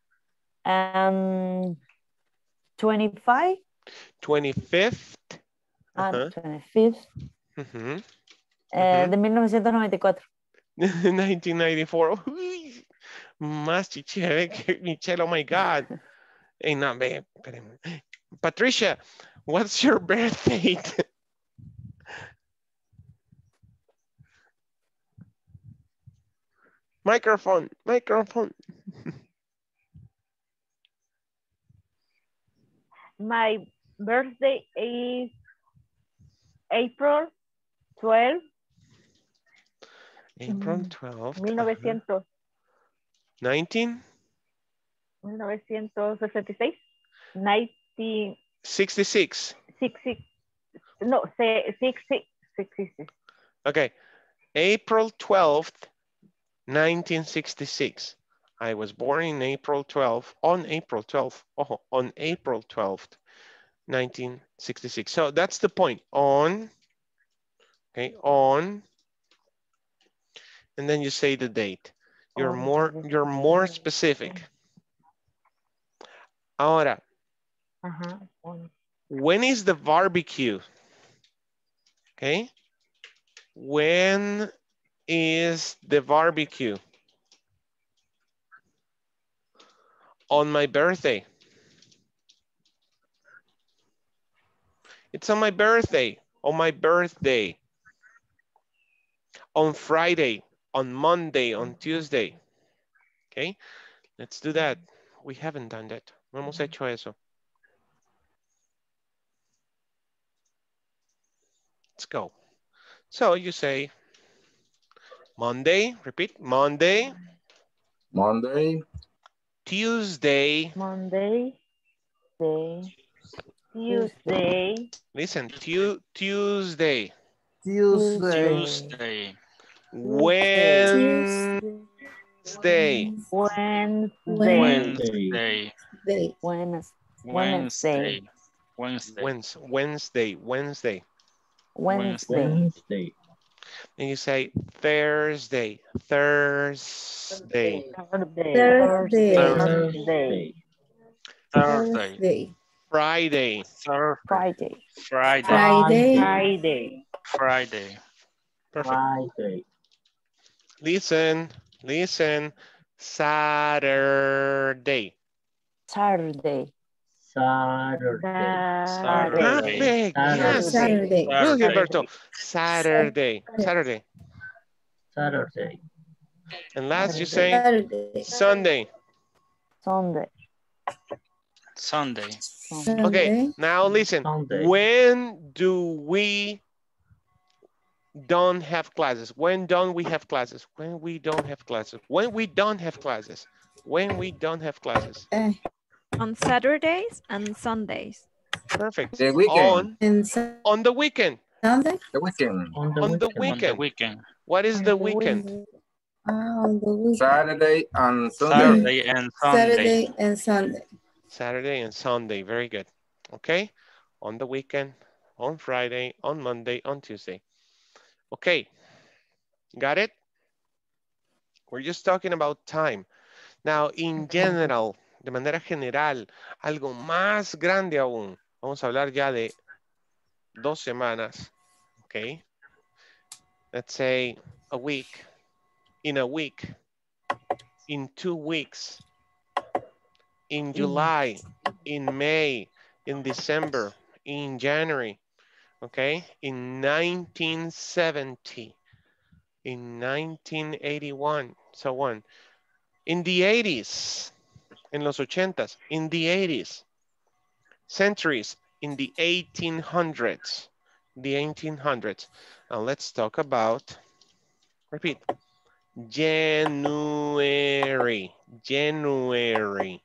C: and twenty-five,
A: twenty-fifth,
C: and
A: uh-huh.
C: twenty-fifth,
A: uh-huh.
C: eh,
A: Uh-huh.
C: de mil novecientos noventa y cuatro.
A: nineteen ninety-four. Uy, más chicheve que Michelle, oh my God. Hey, no, ve, espérame. Patricia, what's your birth date? Microphone, microphone.
C: My birthday is April twelfth.
A: April twelfth.
C: mil novecientos.
A: nineteen?
C: mil novecientos sesenta y seis. nineteen
A: sixty-six.
C: sixty. No, sixty. sixty-six.
A: Okay. April twelfth, nineteen sixty-six. I was born in April twelfth, on April twelfth, oh, on April twelfth, nineteen sixty-six. So that's the point, on, okay, on, and then you say the date. You're more, you're more specific. Ahora,
C: Uh-huh.
A: when is the barbecue? Okay, when is the barbecue? On my birthday. It's on my birthday, on my birthday. On Friday, on Monday, on Tuesday. Okay, let's do that. We haven't done that. No hemos hecho eso. Let's go. So you say Monday, repeat, Monday.
D: Monday.
A: Tuesday.
C: Monday. Day. Tuesday.
A: Listen, tu Tuesday.
O: Tuesday.
H: Tuesday.
A: Wednesday.
C: Wednesday.
H: Wednesday.
P: Day.
C: Wednesday.
H: Wednesday. Wednesday.
A: Wednesday. Wednesday. Wednesday.
C: Wednesday.
R: Wednesday.
A: And you say Thursday. Thursday.
C: Thursday.
P: Thursday.
C: Thursday.
H: Thursday.
A: Friday.
H: Thur-
C: Friday.
H: Friday.
P: Friday.
C: Friday.
H: Friday.
A: Perfect.
R: Friday.
A: Listen, listen. Saturday.
C: Saturday.
R: Saturday.
H: Saturday.
A: Perfect. Yes.
P: Saturday.
A: Good, Gilberto. Saturday. Saturday.
R: Saturday.
A: And last you say
P: Saturday.
A: Sunday.
C: Sunday.
H: Sunday.
A: Okay, now listen.
R: Sunday.
A: When do we don't have classes? When don't we have classes? When we don't have classes? When we don't have classes? When we don't have classes?
P: Eh,
B: On Saturdays and Sundays.
A: Perfect.
D: The weekend.
A: On,
P: and Su-
A: on the weekend.
P: Sunday?
D: The weekend.
R: On the
A: On the
R: weekend.
H: On the
A: weekend.
H: weekend.
A: What is the weekend?
P: Ah, on the weekend.
D: Saturday and Sunday.
H: Saturday and Sunday.
P: Saturday and Sunday.
A: Saturday and Sunday. Very good. Okay. On the weekend, on Friday, on Monday, on Tuesday. Okay. Got it? We're just talking about time. Now, in general, de manera general, algo más grande aún. Vamos a hablar ya de dos semanas. Okay. Let's say a week. In a week. In two weeks. In July. In May. In December. In January. Okay. In nineteen seventy. In nineteen eighty-one. So on. In the eighties. En los ochentas. In the eighties. Centuries. In the eighteen hundreds. The eighteen hundreds. Now let's talk about, repeat, January, January.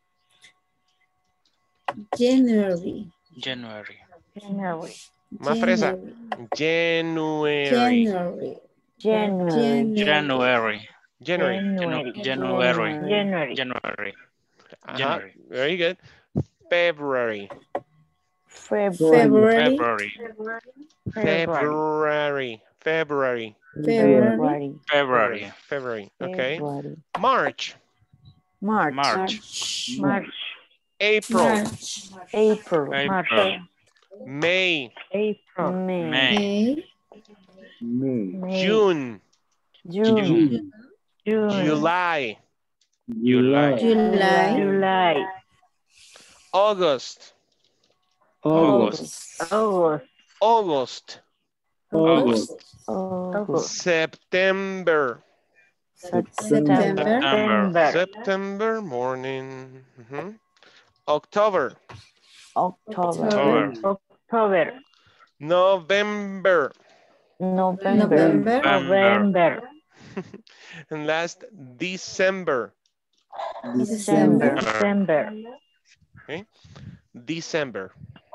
P: January.
H: January.
C: January.
A: Más fresa. January.
P: January.
C: January.
H: January.
A: January.
H: January.
C: January.
H: January.
A: Uh-huh.
H: January.
A: Very good. February.
C: February.
P: February.
A: February. February.
P: February.
H: February.
A: February. Okay.
C: February.
A: March.
C: March.
H: March.
C: March.
A: April.
P: March.
C: April.
H: April.
C: March.
A: May.
C: April. May.
H: May.
R: May.
C: May.
A: June.
C: June.
H: June.
C: June.
A: July.
H: July.
P: July.
C: July.
A: August.
R: August.
C: August.
A: August.
H: August.
C: August.
A: September.
P: September.
A: September. September morning. Mhm. October.
C: October. October.
A: November.
C: November. November.
A: And last, December.
C: December. December.
A: Okay. December.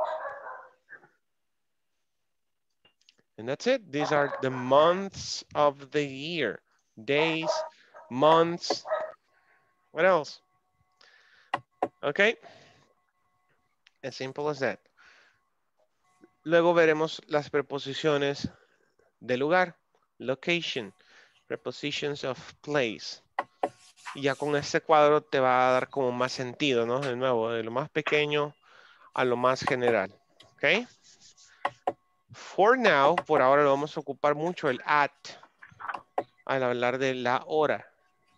A: And that's it. These are the months of the year. Days, months. What else? Okay. As simple as that. Luego veremos las preposiciones de lugar. Location. Prepositions of place. Y ya con este cuadro te va a dar como más sentido, ¿no? De nuevo, de lo más pequeño a lo más general. ¿Ok? For now, por ahora lo vamos a ocupar mucho el at al hablar de la hora.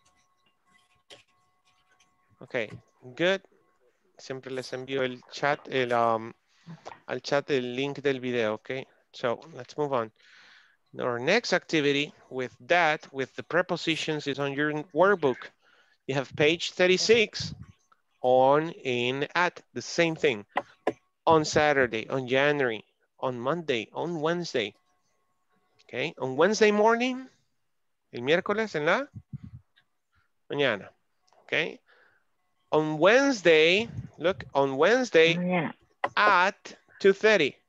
A: Ok, good. Siempre les envío el chat, el, um, al chat el link del video, ok? So, let's move on. Our next activity with that, with the prepositions, is on your workbook. You have page thirty-six on in at, the same thing. On Saturday, on January, on Monday, on Wednesday. Okay, on Wednesday morning, el miércoles en la mañana. Okay, on Wednesday, look, on Wednesday
C: yeah.
A: at two thirty.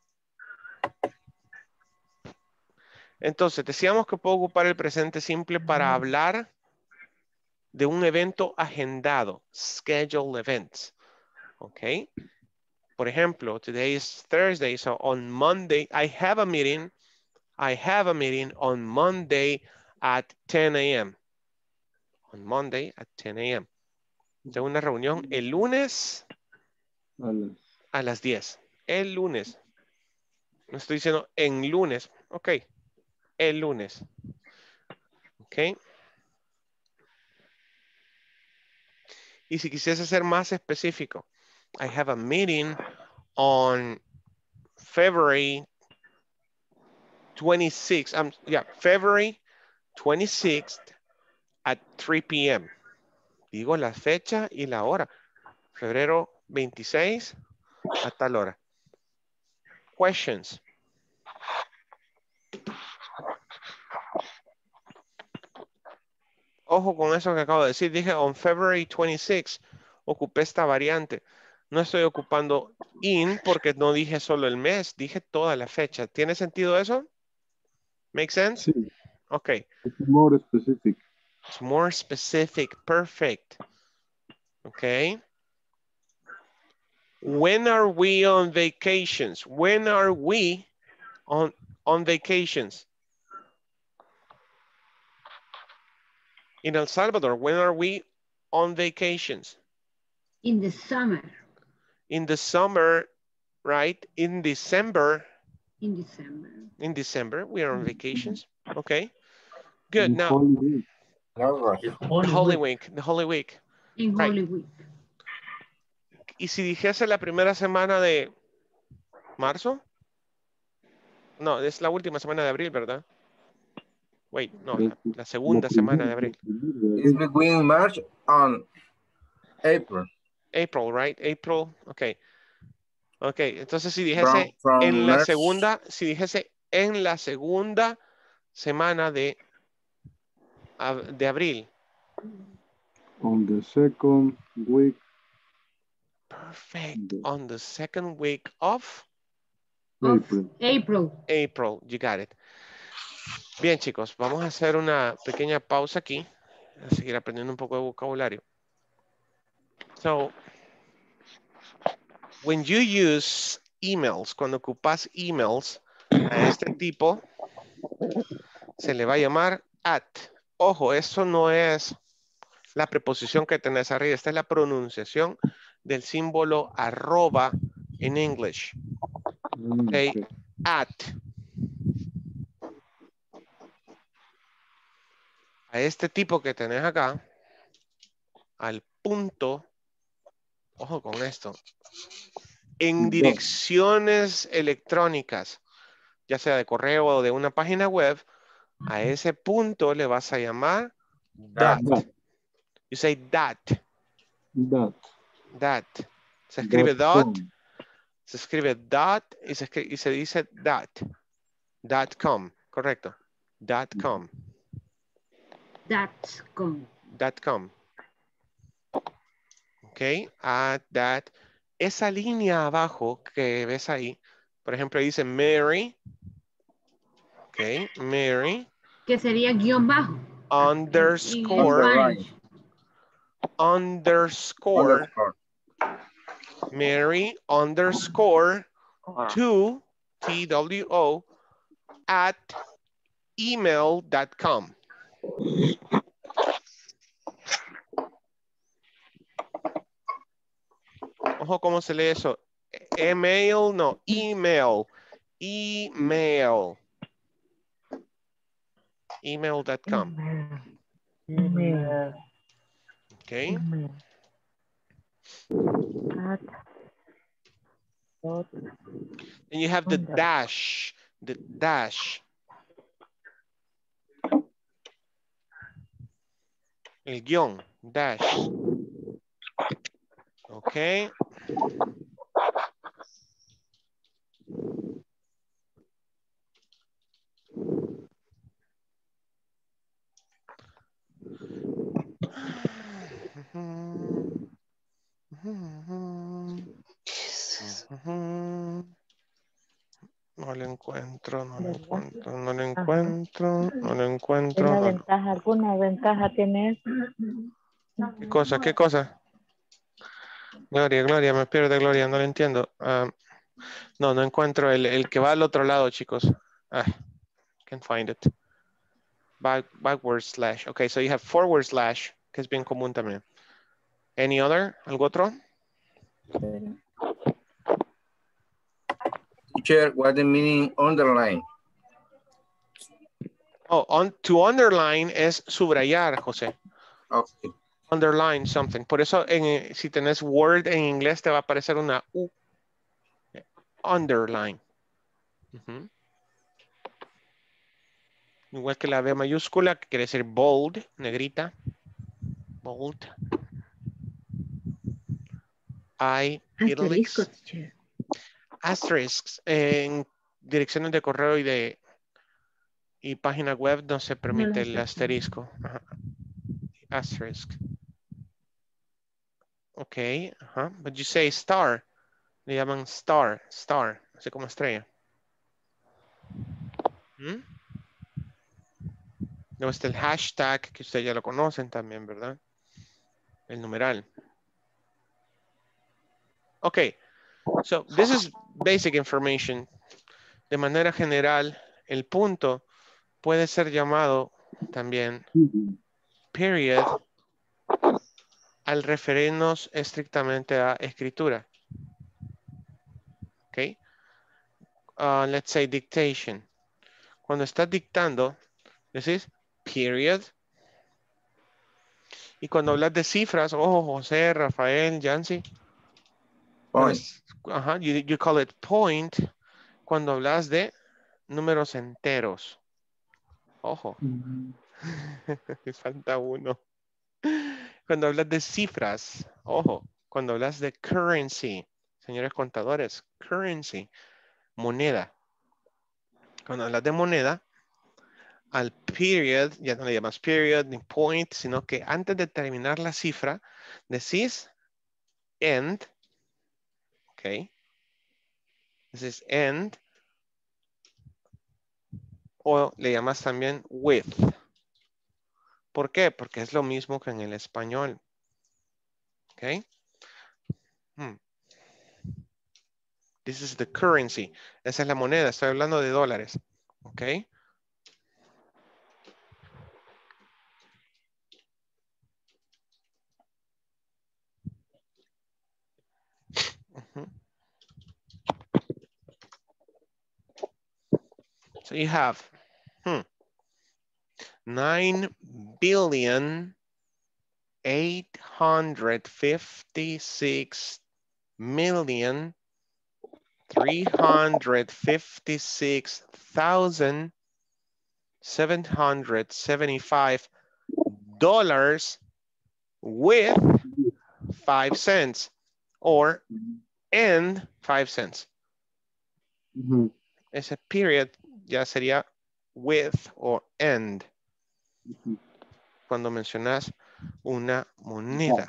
A: Entonces, decíamos que puedo ocupar el presente simple para hablar de un evento agendado, scheduled events. Okay. Por ejemplo, today is Thursday, so on Monday, I have a meeting. I have a meeting on Monday at ten A M On Monday at ten A M Tengo una reunión el lunes a las diez. El lunes. No estoy diciendo en lunes. Ok. El lunes. Ok. Y si quisiese ser más específico, I have a meeting on February twenty-sixth. Um, yeah, February twenty-sixth at three P M Digo la fecha y la hora. Febrero veintiséis a tal hora. Questions. Ojo con eso que acabo de decir. Dije on February twenty-sixth. Ocupé esta variante. No estoy ocupando in porque no dije solo el mes. Dije toda la fecha. ¿Tiene sentido eso? Make sense?
N: Sí.
A: Okay.
N: It's more specific.
A: It's more specific. Perfect. Okay. When are we on vacations? When are we on, on vacations? In El Salvador, when are we on vacations?
G: In the summer.
A: In the summer, right? In December.
G: In December.
A: In December, we are on vacations. Okay. Good.
N: In
A: Now,
N: Holy Week.
A: the Holy Week. The Holy Week.
G: In
A: Right.
G: Holy Week.
A: ¿Y si dijese la primera semana de marzo? No, es la última semana de abril, ¿verdad? Wait, no, la, la segunda semana de abril.
D: It's between March and April.
A: April, right? April, ok. Ok, entonces si dijese
D: From- from
A: en la
D: March.
A: segunda, si dijese en la segunda semana de, ab- de abril.
N: On the second week.
A: Perfect. On the second week of
N: April.
G: April.
A: April, you got it. Bien, chicos, vamos a hacer una pequeña pausa aquí. A seguir aprendiendo un poco de vocabulario. So, when you use emails, cuando ocupas emails a este tipo, se le va a llamar at. Ojo, eso no es la preposición que tenés arriba. Esta es la pronunciación del símbolo arroba en English. Okay. At. A este tipo que tenés acá, al punto, ojo con esto, en direcciones electrónicas, ya sea de correo o de una página web, a ese punto le vas a llamar That. You say that.
N: That.
A: That. Se escribe dot.
N: com.
A: Se escribe dot y se, escribe, y se dice that. Dot com. Correcto. Dot com.
G: That's com.
A: Dot com. Ok. At that. Esa línea abajo que ves ahí, por ejemplo, dice Mary. Ok. Mary.
G: Que sería guión bajo.
A: Underscore. Underscore. Mary underscore two, T W O, at email dot com. Ojo, ¿cómo se lee eso? Email, no, email. Email. email dot com.
C: Email.
A: Okay.
C: Email. At dot
A: And you have the
C: under.
A: dash, the dash. El guión, dash. Okay. No lo encuentro, no lo encuentro, no lo encuentro, no lo
C: ¿Es
A: encuentro.
C: la
A: No lo-
C: ventaja? ¿Alguna ventaja tiene eso?
A: ¿Qué cosa? ¿Qué cosa? Gloria, Gloria, me pierde Gloria, no lo entiendo. Ah, no, no encuentro el, el que va al otro lado, chicos. Ah, can't find it. Back, backward slash. Okay, so you have forward slash, que es bien común también. Any other? ¿Algo otro?
D: Teacher, what the meaning underline?
A: Oh, on, to underline es subrayar, José.
D: Okay.
A: Underline something. Por eso, en, si tenés word en inglés, te va a aparecer una U. Underline. Uh-huh. Igual que la B mayúscula, que quiere decir bold, negrita. Bold. I,
J: Asterisco,
A: italics.
J: teacher.
A: Asterisks. En direcciones de correo y de y página web no se permite el asterisco. Ajá. Asterisk. Ok. Ajá. But you say star. Le llaman star. Star. Así como estrella. ¿Mm? Luego está el hashtag, que ustedes ya lo conocen también, ¿verdad? El numeral. Ok. So, this is basic information. De manera general, el punto puede ser llamado también period al referirnos estrictamente a escritura. Ok. Uh, let's say dictation. Cuando estás dictando, decís period. Y cuando hablas de cifras, ojo, José, Rafael, Yancy.
D: Point.
A: Ajá, you, you call it point cuando hablas de números enteros. Ojo. Me falta uno. Cuando hablas de cifras, ojo. Cuando hablas de currency, señores contadores, currency, moneda. Cuando hablas de moneda, al period, ya no le llamas period ni point, sino que antes de terminar la cifra, decís end. Ok. Decís end. O le llamas también with. ¿Por qué? Porque es lo mismo que en el español. Ok. Hmm. This is the currency. Esa es la moneda. Estoy hablando de dólares. Ok. Uh-huh. So you have hmm, nine billion eight hundred fifty-six million three hundred fifty-six thousand seven hundred seventy-five dollars with five cents or and five cents.
N: Ujú.
A: Ese period ya sería with o and. Cuando mencionas una moneda.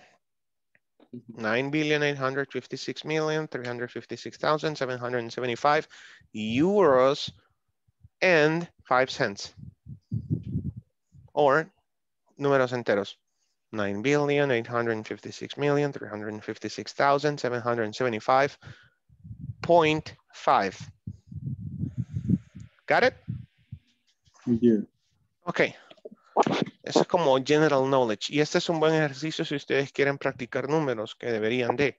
A: nine billion eight hundred fifty-six million three hundred fifty-six thousand seven hundred seventy-five euros and five cents. Or números enteros. nine billion eight hundred fifty-six million three hundred fifty-six thousand seven hundred seventy-five point five. Got it?
N: Yeah.
A: Ok. Eso es como general knowledge. Y este es un buen ejercicio si ustedes quieren practicar números, que deberían de.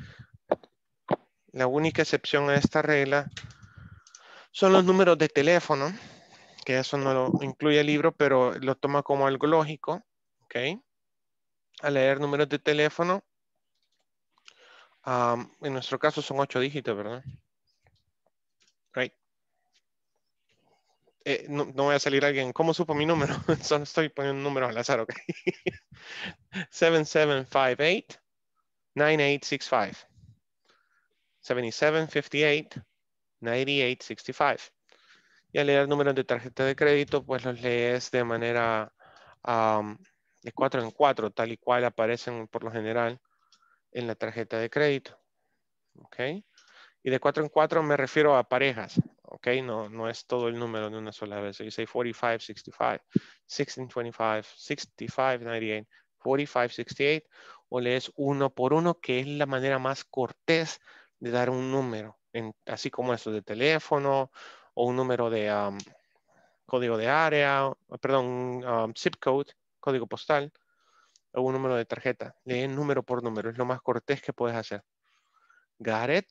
A: La única excepción a esta regla son los números de teléfono, que eso no lo incluye el libro, pero lo toma como algo lógico. Ok. Al leer números de teléfono, um, en nuestro caso son ocho dígitos, ¿verdad? Right. Eh, no, no voy a salir alguien, ¿cómo supo mi número? Solo estoy poniendo números al azar, ok. seven seven five eight nine eight six five. seventy-seven fifty-eight ninety-eight sixty-five. Y al leer números de tarjeta de crédito, pues los lees de manera um, de cuatro en cuatro, tal y cual aparecen por lo general en la tarjeta de crédito. Ok. Y de cuatro en cuatro me refiero a parejas. Ok, no, no es todo el número de una sola vez. So you say forty-five sixty-five, sixteen twenty-five, sixty-five ninety-eight, forty-five sixty-eight, o lees uno por uno, que es la manera más cortés de dar un número, en, así como eso de teléfono, o un número de um, código de área, perdón, um, zip code, código postal, o un número de tarjeta. Lee número por número, es lo más cortés que puedes hacer. Got it?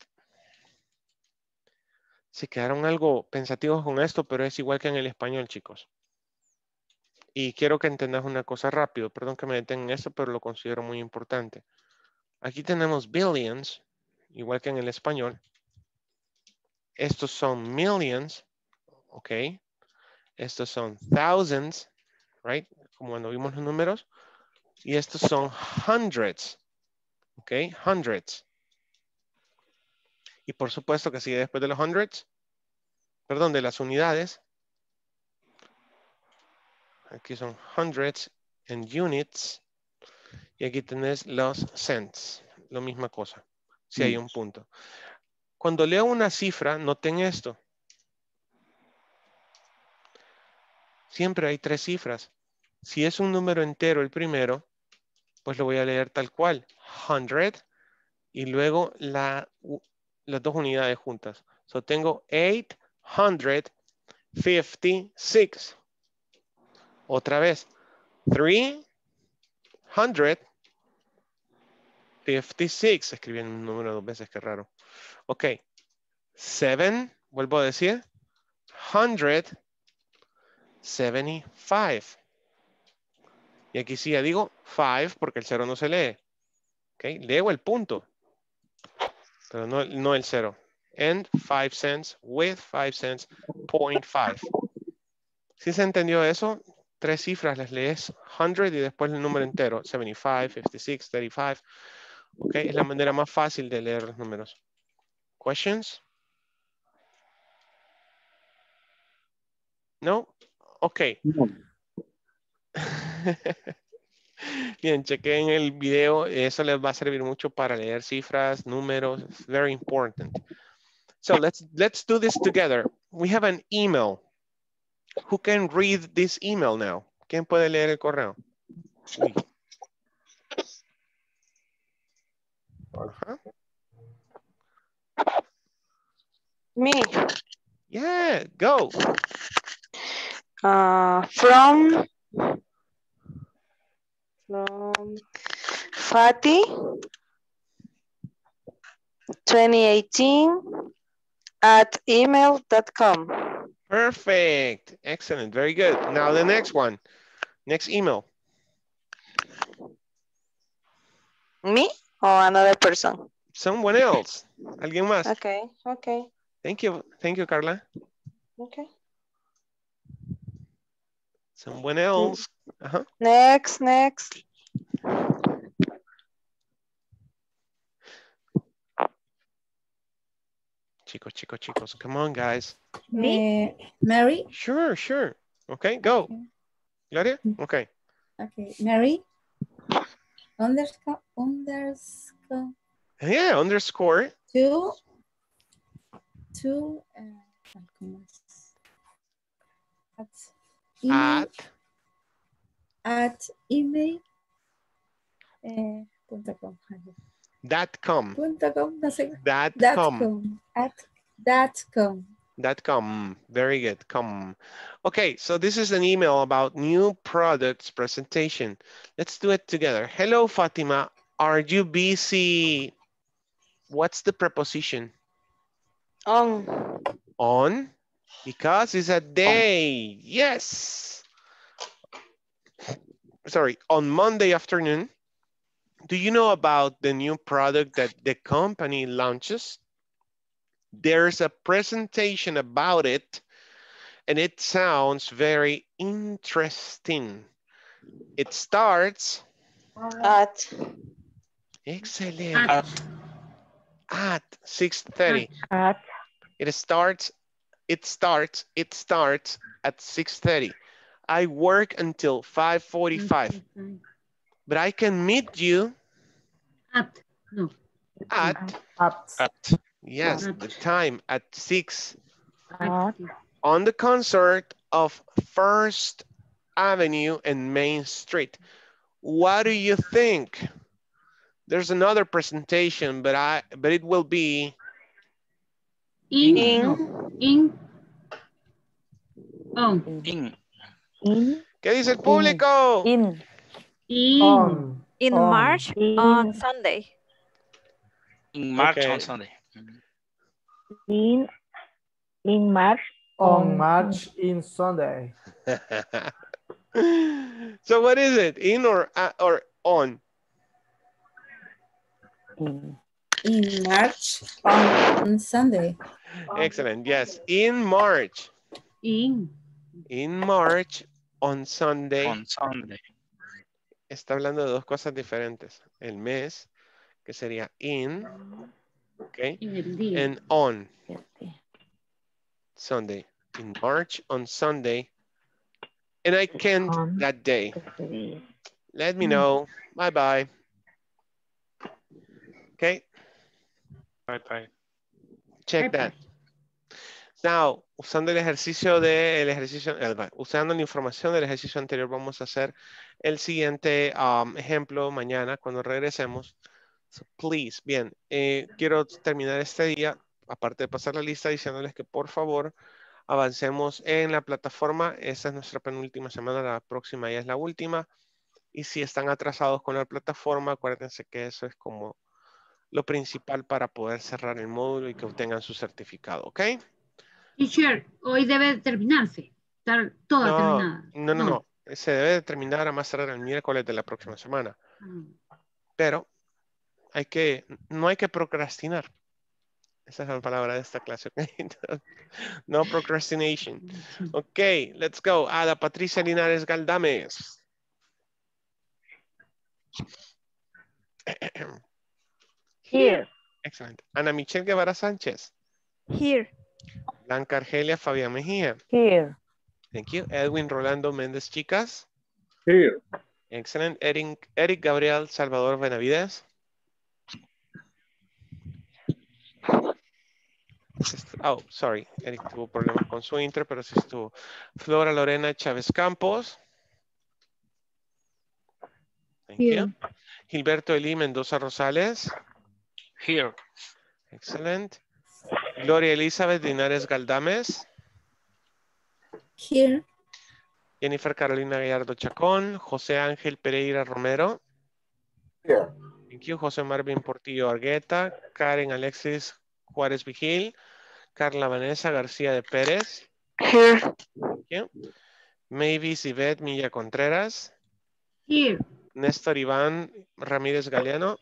A: Se quedaron algo pensativos con esto, pero es igual que en el español, chicos. Y quiero que entendas una cosa rápido. Perdón que me detenga en esto, pero lo considero muy importante. Aquí tenemos billions, igual que en el español. Estos son millions, ¿ok? Estos son thousands, right? Como cuando vimos los números. Y estos son hundreds, ¿ok? Hundreds. Y por supuesto que sigue después de los hundreds, perdón, de las unidades. Aquí son hundreds and units. Y aquí tenés los cents. Lo misma cosa. Si hay un punto. Cuando leo una cifra, noten esto. Siempre hay tres cifras. Si es un número entero el primero, pues lo voy a leer tal cual. hundred. Y luego la, las dos unidades juntas. So tengo eight hundred fifty-six. Otra vez. three hundred fifty-six. Escribí un número dos veces, qué raro. Ok. seven, vuelvo a decir. one hundred seventy-five. Y aquí sí ya digo five porque el cero no se lee. Ok. Leo el punto. Pero no, no el cero. And five cents with five cents, point five. ¿Sí se entendió eso? Tres cifras las lees hundred y después el número entero. seventy-five, fifty-six, thirty-five. Ok. Es la manera más fácil de leer los números. Questions? No? Ok.
N: No.
A: Bien, chequen el video. Eso les va a servir mucho para leer cifras, números. It's very important. So let's, let's do this together. We have an email. Who can read this email now? ¿Quién puede leer el correo? Uy. Uh-huh.
K: Me.
A: Yeah, go.
K: Uh, from from Fatty twenty eighteen at email dot com.
A: Perfect. Excellent. Very good. Now the next one. Next email.
K: Me or another person?
A: Someone else. ¿Alguien más?
K: Okay, okay.
A: Thank you. Thank you, Carla.
K: Okay.
A: Someone else. Uh-huh.
K: Next, next.
A: Chicos, chicos, chicos. Come on, guys.
P: Me? Uh, Mary?
A: Sure, sure. Okay, go. Okay. Gloria? Okay.
P: Okay, Mary? Underscore, underscore.
A: Yeah, underscore.
P: Two. Two. Uh, at, email,
A: at.
P: At email. Eh, punto com.
A: Dot com.
P: Punto com, no sé.
A: Dot
P: Dot
A: com.
P: com. At dot com.
A: Dot com. Very good. Com. Okay, so this is an email about new products presentation. Let's do it together. Hello, Fatima. Are you busy? What's the preposition?
K: On.
A: On. Because it's a day. Yes. Sorry, on Monday afternoon. Do you know about the new product that the company launches? There's a presentation about it, and it sounds very interesting. It starts
K: at.
A: Excellent.
G: At.
A: At six thirty.
C: At.
A: It starts, it starts, it starts at six thirty. I work until five forty-five. But I can meet you
G: at no
A: at
O: at,
A: at yes
G: at.
A: the time at six
C: At.
A: on the concert of First Avenue and Main Street. What do you think? There's another presentation, but I but it will be
G: in
K: In.
G: no. in on
H: In.
C: In.
A: ¿Qué dice el público?
C: In.
G: in
O: on,
B: In
O: on,
B: March
C: In.
B: on Sunday.
H: In March
A: Okay.
H: on Sunday.
C: In. In March.
O: on March in Sunday.
A: So what is it? In or uh, or on?
C: In.
P: In March on Sunday.
A: Excellent. Yes, in March.
G: in
A: In March on Sunday.
H: On Sunday.
A: Está hablando de dos cosas diferentes. El mes, que sería in, okay,
G: en el día.
A: and on Sunday. In March on Sunday. And I can't
C: On.
A: that day. Let me know. Bye-bye. Okay,
H: Bye bye.
A: check
G: Bye-bye.
A: that. Now, usando el ejercicio de el ejercicio, eh, usando la información del ejercicio anterior, vamos a hacer el siguiente um, ejemplo mañana cuando regresemos. So, please, bien, eh, quiero terminar este día, aparte de pasar la lista, diciéndoles que por favor avancemos en la plataforma. Esta es nuestra penúltima semana, la próxima ya es la última. Y si están atrasados con la plataforma, acuérdense que eso es como lo principal para poder cerrar el módulo y que obtengan su certificado, ¿ok?
G: Teacher, hoy debe terminarse. Estar toda
A: No,
G: terminada.
A: no, no, no. Se debe de terminar a más tardar el miércoles de la próxima semana. Pero hay que, no hay que procrastinar. Esa es la palabra de esta clase. No procrastination. Ok, let's go. Ada Patricia Linares Galdames.
C: Here.
A: Excelente. Ana Michelle Guevara Sánchez.
B: Here.
A: Blanca Argelia Fabián Mejía.
C: Here.
A: Thank you. Edwin Rolando Méndez Chicas.
N: Here.
A: Excellent. Eric, Eric Gabriel Salvador Benavides. Oh, sorry. Eric tuvo problemas con su intro, pero sí estuvo. Flora Lorena Chávez Campos. Thank you. Gilberto Eli Mendoza Rosales.
H: Here.
A: Excellent. Gloria Elizabeth Linares Galdames.
P: Here.
A: Jennifer Carolina Gallardo Chacón. José Ángel Pereira Romero.
D: Here.
A: Thank you. José Marvin Portillo Argueta. Karen Alexis Juárez Vigil. Carla Vanessa García de Pérez.
K: Here.
A: Thank you. Mavis Yvette Milla Contreras.
G: Here.
A: Néstor Iván Ramírez Galeano.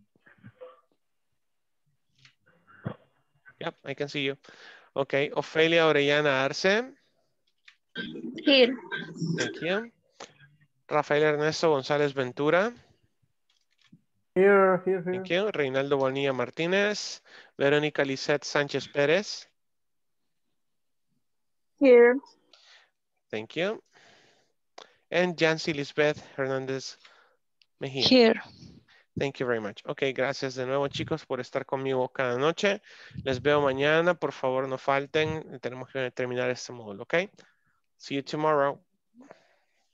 A: Yep, I can see you. Okay. Ofelia Orellana Arce.
L: Here.
A: Thank you. Rafael Ernesto González Ventura.
O: Here, here, here.
A: Thank you. Reinaldo Bonilla Martínez. Verónica Lisette Sánchez Pérez.
K: Here.
A: Thank you. And Jancy Lisbeth Hernández Mejía.
K: Here.
A: Thank you very much. Ok, gracias de nuevo, chicos, por estar conmigo cada noche. Les veo mañana. Por favor, no falten. Tenemos que terminar este módulo, ok? See you tomorrow.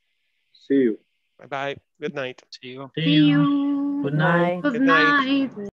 N: See you.
A: Bye bye. Good night.
H: See you.
R: See you. Good night.
G: Good
A: Good night.
G: night.